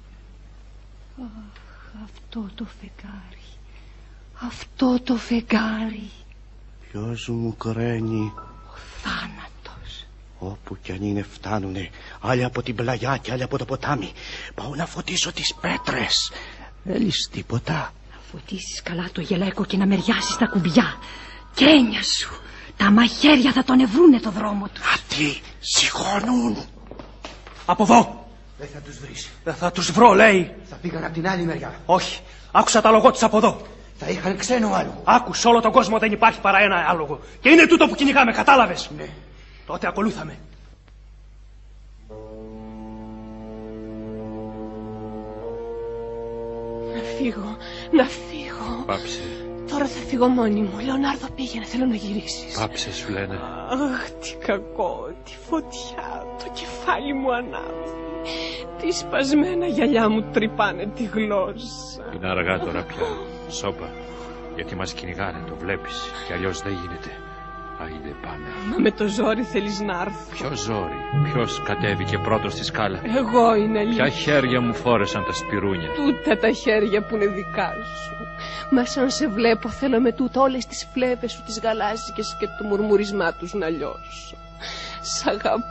Αυτό το φεγγάρι, αυτό το φεγγάρι. Ποιος μου κραίνει? Ο θάνατος. Όπου κι αν είναι φτάνουνε, άλλοι από την πλαγιά και άλλοι από το ποτάμι. Πάω να φωτίσω τις πέτρες. Έλεις τίποτα? Να φωτίσεις καλά το γελαίκο και να μεριάσεις τα κουμπιά. Κρένια σου, τα μαχαίρια θα τον ευρούνε το δρόμο του. Αυτοί σιγώνουν. Από εδώ. Δεν θα τους βρεις. Δεν θα τους βρω, λέει. Θα πήγαν από την άλλη μεριά. Όχι. Άκουσα τα λογό τους από εδώ. Θα είχαν ξένο άλογο. Άκου, σε όλο τον κόσμο δεν υπάρχει παρά ένα άλογο. Και είναι τούτο που κυνηγάμε, κατάλαβες? Ναι. Τότε ακολούθαμε. Να φύγω, να φύγω. Πάψε. Τώρα θα φύγω μόνη μου. Λεωνάρδο, πήγαινε, θέλω να γυρίσεις. Πάψε, σου λένε. Αχ, τι κακό, τι φωτιά, το κεφάλι μου ανάβει. Τι σπασμένα γυαλιά μου τρυπάνε τη γλώσσα. Είναι αργά τώρα πια. Σώπα. Γιατί μας κυνηγάνε, το βλέπεις. Κι αλλιώς δεν γίνεται. Άιντε πάμε. Μα με το ζόρι θέλεις να έρθω? Ποιο ζόρι? Ποιος κατέβηκε πρώτος στη σκάλα? Εγώ είναι αλήθεια. Ποια χέρια μου φόρεσαν τα σπιρούνια? Τούτα τα χέρια που είναι δικά σου. Μα σαν σε βλέπω θέλω με τούτα όλες τις φλέβες σου τις γαλάζικες και το μουρμουρισμά τους να λιώσω. Σ'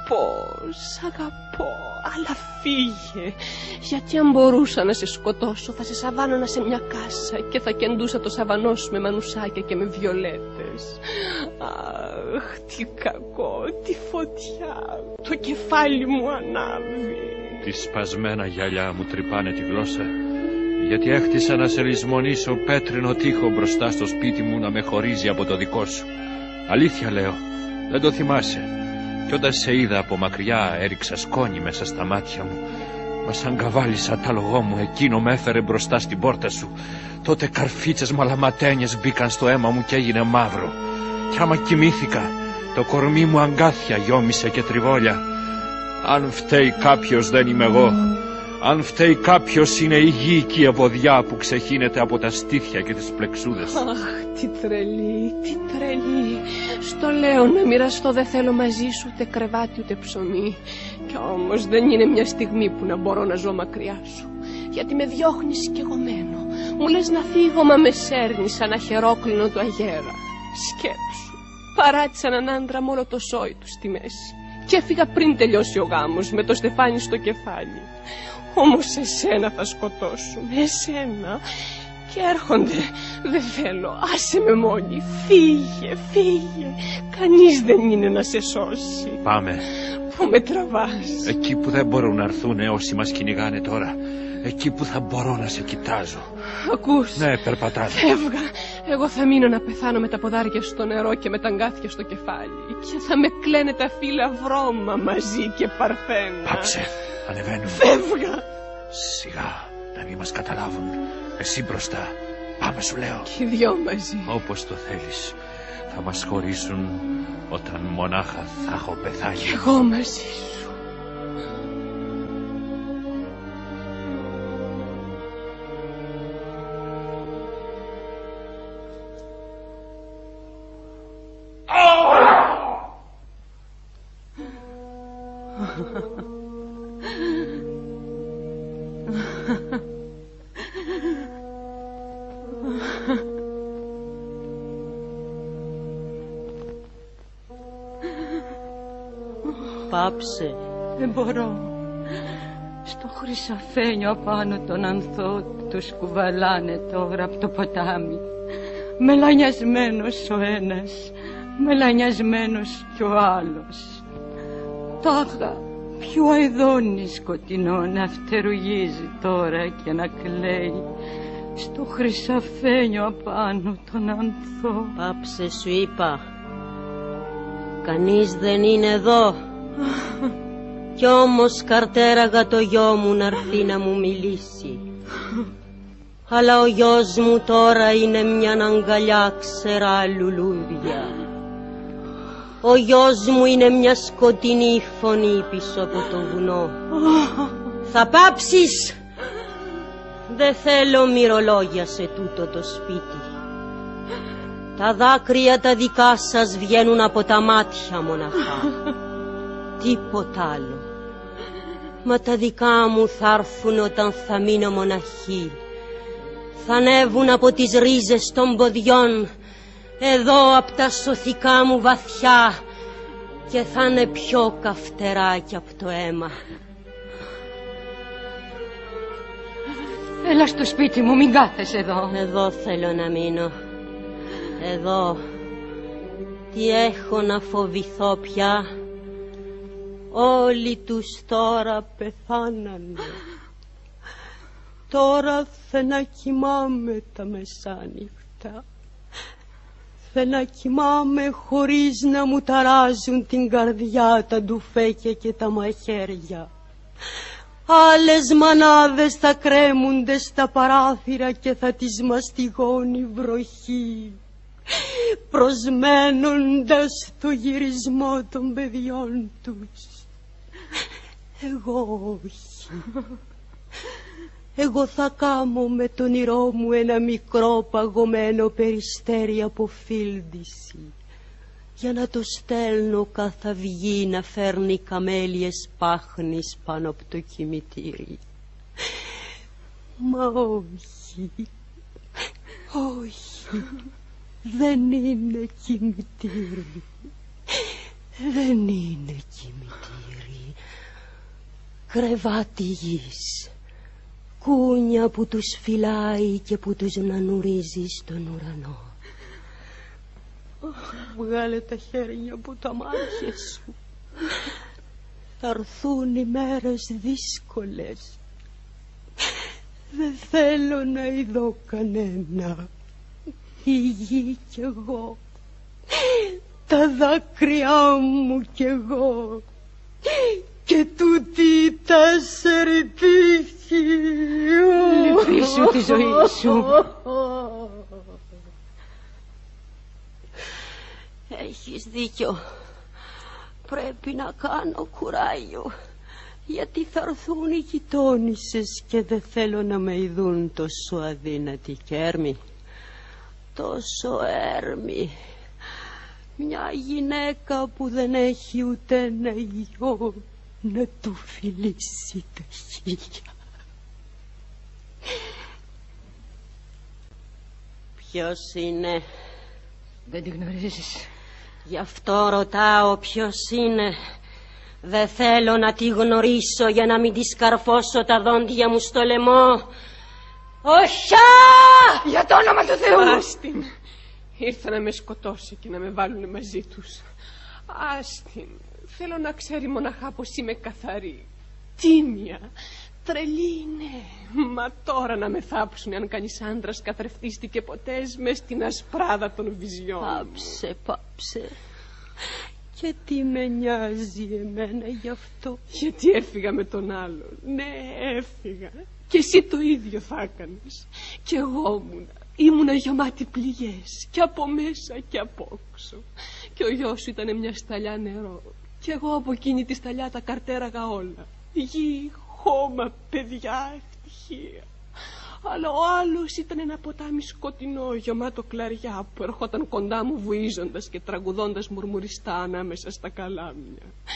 αγαπώ, αλλά φύγε. Γιατί αν μπορούσα να σε σκοτώσω θα σε σαβάνωνα σε μια κάσα και θα κεντούσα το σαβανό σου με μανουσάκια και με βιολέτες. Αχ, τι κακό, τι φωτιά, το κεφάλι μου ανάβει. Τι σπασμένα γυαλιά μου τρυπάνε τη γλώσσα. Γιατί έχτισα να σε λησμονήσω πέτρινο τοίχο μπροστά στο σπίτι μου να με χωρίζει από το δικό σου. Αλήθεια λέω, δεν το θυμάσαι. Κι όταν σε είδα από μακριά έριξα σκόνη μέσα στα μάτια μου. Μα σαν καβάλισα τα λογό μου εκείνο με έφερε μπροστά στην πόρτα σου. Τότε καρφίτσες μαλαματένιες μπήκαν στο αίμα μου και έγινε μαύρο. Κι άμα κοιμήθηκα το κορμί μου αγκάθια γιόμισε και τριβόλια. Αν φταίει κάποιος δεν είμαι εγώ. Αν φταίει κάποιος είναι η γη και η ευωδιά που ξεχύνεται από τα στήθια και τις πλεξούδες. Αχ, τι τρελή, τι τρελή. Στο λέω να μοιραστώ, δεν θέλω μαζί σου ούτε κρεβάτι ούτε ψωμί. Κι όμως δεν είναι μια στιγμή που να μπορώ να ζω μακριά σου. Γιατί με διώχνεις κι εγώ μένω. Μου λες να φύγω μα με σέρνεις σαν αχερόκλινο του αγέρα. Σκέψου, παράτησαν έναν άντρα με όλο το σόι του στη μέση. Και έφυγα πριν τελειώσει ο γάμος με το στεφάνι στο κεφάλι. Όμως εσένα θα σκοτώσουν, εσένα. Και έρχονται, δεν θέλω, άσε με μόνη. Φύγε, φύγε. Κανείς δεν είναι να σε σώσει. Πάμε. Πού με τραβάς? Εκεί που δεν μπορούν να έρθουν όσοι μας κυνηγάνε τώρα. Εκεί που θα μπορώ να σε κοιτάζω. Ακούς? Ναι, περπατάμε. Φεύγα. Εγώ θα μείνω να πεθάνω με τα ποδάρια στο νερό και με τα αγκάθια στο κεφάλι. Και θα με κλαίνε τα φύλλα βρώμα μαζί και παρθένα. Πάψε, ανεβαίνουμε. Φεύγα. Σιγά, να μην μας καταλάβουν. Εσύ μπροστά. Πάμε σου λέω. Και οι δυο μαζί. Όπως το θέλεις. Θα μας χωρίσουν όταν μονάχα θα έχω πεθάνει. Κι εγώ μαζί σου. πάψε. Δεν μπορώ. Στο χρυσαφένιο απάνω τον ανθό τους κουβαλάνε τώρα από το ποτάμι. Μελανιασμένος ο ένας, μελανιασμένος κι ο άλλος. Τάχα πιο αηδόνι σκοτεινό να φτερουγίζει τώρα και να κλαίει στο χρυσαφένιο απάνω τον ανθό. Πάψε, σου είπα. Κανείς δεν είναι εδώ. Κι όμως καρτέραγα το γιο μου να έρθει να μου μιλήσει. Αλλά ο γιος μου τώρα είναι μια αγκαλιά ξερά λουλούδια. Ο γιος μου είναι μια σκοτεινή φωνή πίσω από το βουνό. Θα πάψεις. Δεν θέλω μυρολόγια σε τούτο το σπίτι. Τα δάκρυα τα δικά σας βγαίνουν από τα μάτια μοναχά. Τίποτα άλλο. Μα τα δικά μου θα έρθουν όταν θα μείνω μοναχή. Θα ανέβουν από τις ρίζες των ποδιών, εδώ απ' τα σωθικά μου βαθιά, και θα είναι πιο καυτερά κι απ' το αίμα. Έλα στο σπίτι μου, μην κάθεσαι εδώ. Εδώ θέλω να μείνω. Εδώ. Τι έχω να φοβηθώ πια. Όλοι τους τώρα πεθάνανε. Τώρα θα να κοιμάμαι τα μεσάνυχτα. Θα να κοιμάμαι χωρίς να μου ταράζουν την καρδιά τα ντουφέκια και τα μαχαίρια. Άλλες μανάδες θα κρέμουνται στα παράθυρα και θα τις μαστιγώνει βροχή, προσμένοντας το γυρισμό των παιδιών τους. Εγώ όχι. Εγώ θα κάμω με τον όνειρό μου ένα μικρό παγωμένο περιστέρι από φίλντιση, για να το στέλνω κάθε αυγή να φέρνει καμέλιες πάχνης πάνω από το κημητήρι. Μα όχι, όχι, δεν είναι κημητήρι, δεν είναι κημητήρι. Κρεβάτι γης, κούνια που τους φυλάει και που τους νανουρίζει στον ουρανό. Βγάλε τα χέρια από τα μάτια σου. Θα έρθουν οι μέρες δύσκολες. Δεν θέλω να ειδώ κανένα. Η γη κι εγώ, τα δάκρυά μου κι εγώ, και τούτη η τέσσερη τύχη. Λυπήσου τη ζωή σου. Έχεις δίκιο. Πρέπει να κάνω κουράγιο, γιατί θα έρθουν οι γειτόνισσες και δεν θέλω να με ειδούν τόσο αδύνατη και έρμη. Τόσο έρμη. Μια γυναίκα που δεν έχει ούτε ένα γιο να του φιλήσει τα χείλια. Ποιος είναι? Δεν τη γνωρίζεις. Γι' αυτό ρωτάω ποιος είναι. Δεν θέλω να τη γνωρίσω για να μην τη σκαρφώσω τα δόντια μου στο λαιμό. Οχιά! Για το όνομα του Θεού! Άστιν. Ήρθα να με σκοτώσει και να με βάλουν μαζί τους. Άστιν. Θέλω να ξέρει μοναχά πως είμαι καθαρή, τίμια, τρελή είναι. Μα τώρα να με θάψουν αν κανείς άντρας καθρεφτίστηκε ποτέ μες στην ασπράδα των βυζιών. Πάψε, πάψε. Και τι με νοιάζει εμένα γι' αυτό? Γιατί έφυγα με τον άλλον. Ναι, έφυγα. Και εσύ το ίδιο θα έκανες. Και εγώ ήμουνα γεμάτη πληγές, και από μέσα και από όξω. Και ο γιος σου ήταν μια σταλιά νερό, και εγώ από εκείνη τη σταλιά τα καρτέραγα όλα. Γη, χώμα, παιδιά, ευτυχία. Αλλά ο άλλος ήταν ένα ποτάμι σκοτεινό, γεμάτο κλαριά, που ερχόταν κοντά μου βουίζοντας και τραγουδώντας μουρμουριστά ανάμεσα στα καλάμια.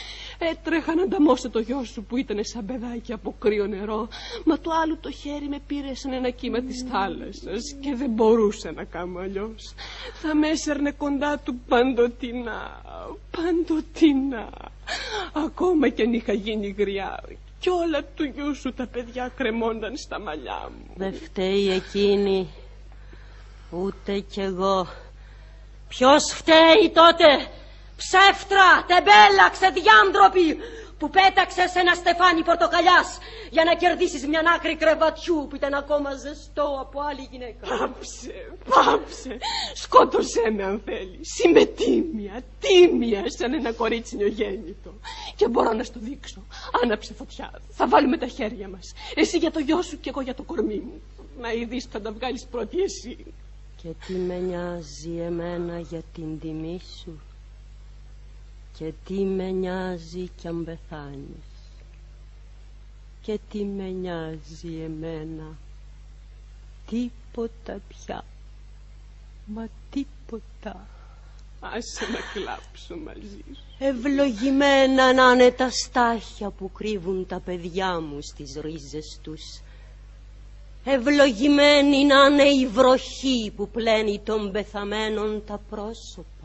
Έτρεχα να ανταμώσω το γιο σου που ήταν σαν παιδάκι από κρύο νερό, μα το άλλο το χέρι με πήρε σαν ένα κύμα της θάλασσας και δεν μπορούσα να κάνω αλλιώς. Θα με έσερνε κοντά του παντοτινά, παντοτινά, ακόμα κι αν είχα γίνει γριά. Κι όλα του γιού σου τα παιδιά κρεμόνταν στα μαλλιά μου. Δεν φταίει εκείνη, ούτε κι εγώ. Ποιος φταίει τότε? Ψεύτρα, τεμπέλα, ξεδιάντροπη, που πέταξες ένα στεφάνι πορτοκαλιάς για να κερδίσεις μια άκρη κρεβατιού που ήταν ακόμα ζεστό από άλλη γυναίκα. Πάψε, πάψε. Σκότωσέ με αν θέλεις. Είμαι τίμια σαν ένα κορίτσι νεογέννητο. Και μπορώ να στο δείξω. Άναψε φωτιά, θα βάλουμε τα χέρια μας. Εσύ για το γιο σου και εγώ για το κορμί μου. Να ειδείς θα τα βγάλεις πρώτη εσύ. Και τι με νοιάζει εμένα για την τιμή σου? Και τι με νοιάζει κι αν πεθάνεις? Και τι με νοιάζει εμένα? Τίποτα πια, μα τίποτα. Άσε να κλάψω μαζί σου. Ευλογημένα να είναι τα στάχια που κρύβουν τα παιδιά μου στις ρίζες τους. Ευλογημένη να είναι η βροχή που πλένει των πεθαμένων τα πρόσωπα.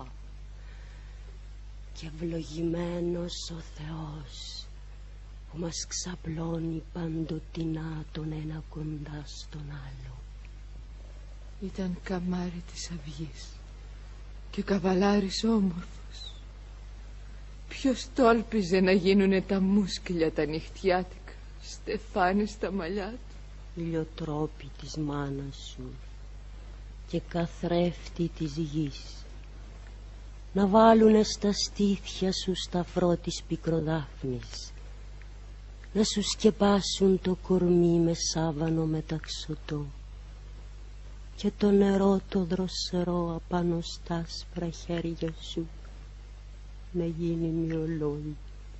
Και ευλογημένος ο Θεός που μας ξαπλώνει παντοτινά τον ένα κοντά στον άλλο. Ήταν καμάρι της αυγής και καβαλάρης όμορφος. Ποιος τόλπιζε να γίνουνε τα μουσκυλια τα νυχτιάτικα, στεφάνι στα μαλλιά του. Ηλιοτρόπη της μάνας σου και καθρέφτη της γης, να βάλουνε στα στήθια σου σταυρό της πικροδάφνης, να σου σκεπάσουν το κορμί με σάβανο μεταξωτό και το νερό το δροσερό απάνω στα άσπρα χέρια σου να γίνει μυολόι.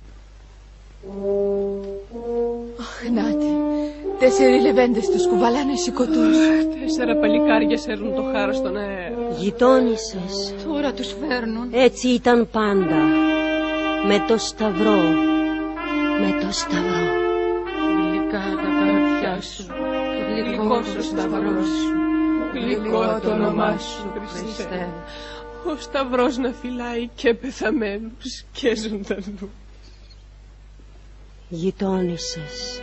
Αχ, νάτι, 4 λεβέντες τους κουβαλάνε σηκωτούς. 4 παλικάρια σέρνουν το χάρο στον αέρα. Γειτόνισσες. Τώρα τους φέρνουν. Έτσι ήταν πάντα. Με το σταυρό. Με το σταυρό. Γλυκά τα καρδιά σου, γλυκός ο σταυρός σου, γλυκό το όνομά σου, Χριστέ. Ο σταυρός να φυλάει και πεθαμένους και ζωντανούς. Γειτόνισσες,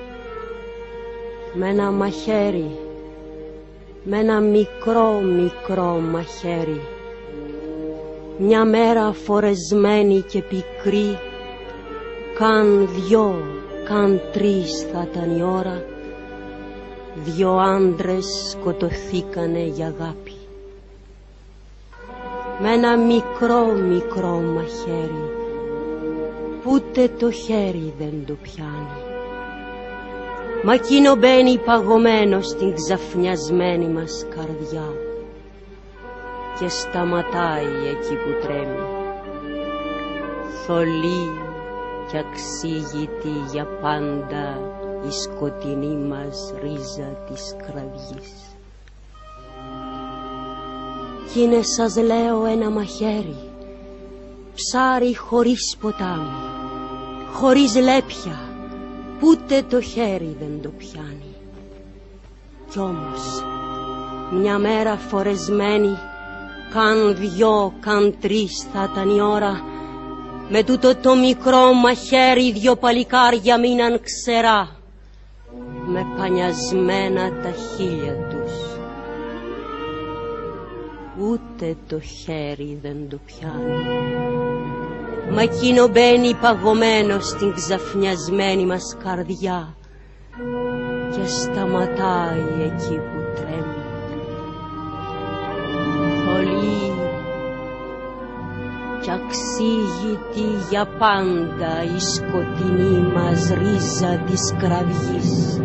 με ένα μαχαίρι, με ένα μικρό μαχαίρι, μια μέρα φορεσμένη και πικρή, καν 2, καν 3 θα ήταν η ώρα, 2 άντρες σκοτωθήκανε για αγάπη. Με ένα μικρό μαχαίρι, ούτε το χέρι δεν το πιάνει. Μα εκείνο μπαίνει παγωμένο στην ξαφνιασμένη μας καρδιά και σταματάει εκεί που τρέμει, θολή κι αξίγητη για πάντα η σκοτεινή μας ρίζα της κραυγής. Κι είναι, σας λέω, ένα μαχαίρι, ψάρι χωρίς ποτάμι, χωρίς λέπια, που ούτε το χέρι δεν το πιάνει. Κι όμως μια μέρα φορεσμένη, καν 2, καν 3 θα ήταν η ώρα, με τούτο το μικρό μαχαίρι 2 παλικάρια μείναν ξερά, με πανιασμένα τα χείλια τους. Ούτε το χέρι δεν το πιάνει. Μα εκείνο μπαίνει παγωμένο στην ξαφνιασμένη μας καρδιά και σταματάει εκεί που τρέμει. Θολή κι αξίγητη για πάντα η σκοτεινή μας ρίζα της κραυγής.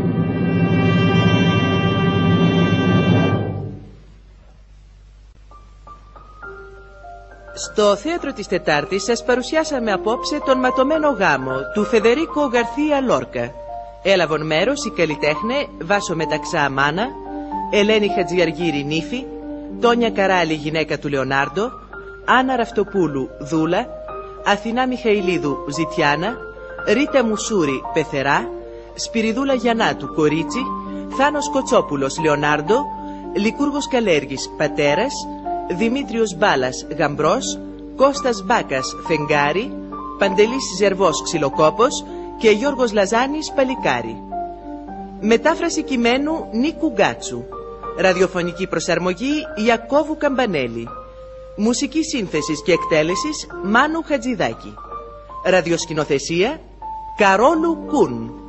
Στο θέατρο της Τετάρτης σας παρουσιάσαμε απόψε τον ματωμένο γάμο του Φεδερίκο Γκαρθία Λόρκα. Έλαβαν μέρος οι καλλιτέχνε Βάσο Μεταξά Μάνα, Ελένη Χατζιαργύρη Νύφη, Τόνια Καράλη γυναίκα του Λεωνάρντο, Άννα Ραφτοπούλου Δούλα, Αθηνά Μιχαηλίδου Ζητιάνα, Ρίτα Μουσούρη Πεθερά, Σπυριδούλα Γιαννάτου Κορίτσι, Θάνος Κοτσόπουλος Λεωνάρντο, Λικούργος Καλέργης Πατέρας, Δημήτριος Μπάλας Γαμπρός, Κώστας Μπάκας Φεγγάρι, Παντελής Ζερβός Ξυλοκόπος και Γιώργος Λαζάνης Παλικάρι. Μετάφραση κειμένου Νίκου Γκάτσου. Ραδιοφωνική προσαρμογή Ιακώβου Καμπανέλη. Μουσική σύνθεσης και εκτέλεσης Μάνου Χατζηδάκη. Ραδιοσκηνοθεσία Καρόλου Κουν.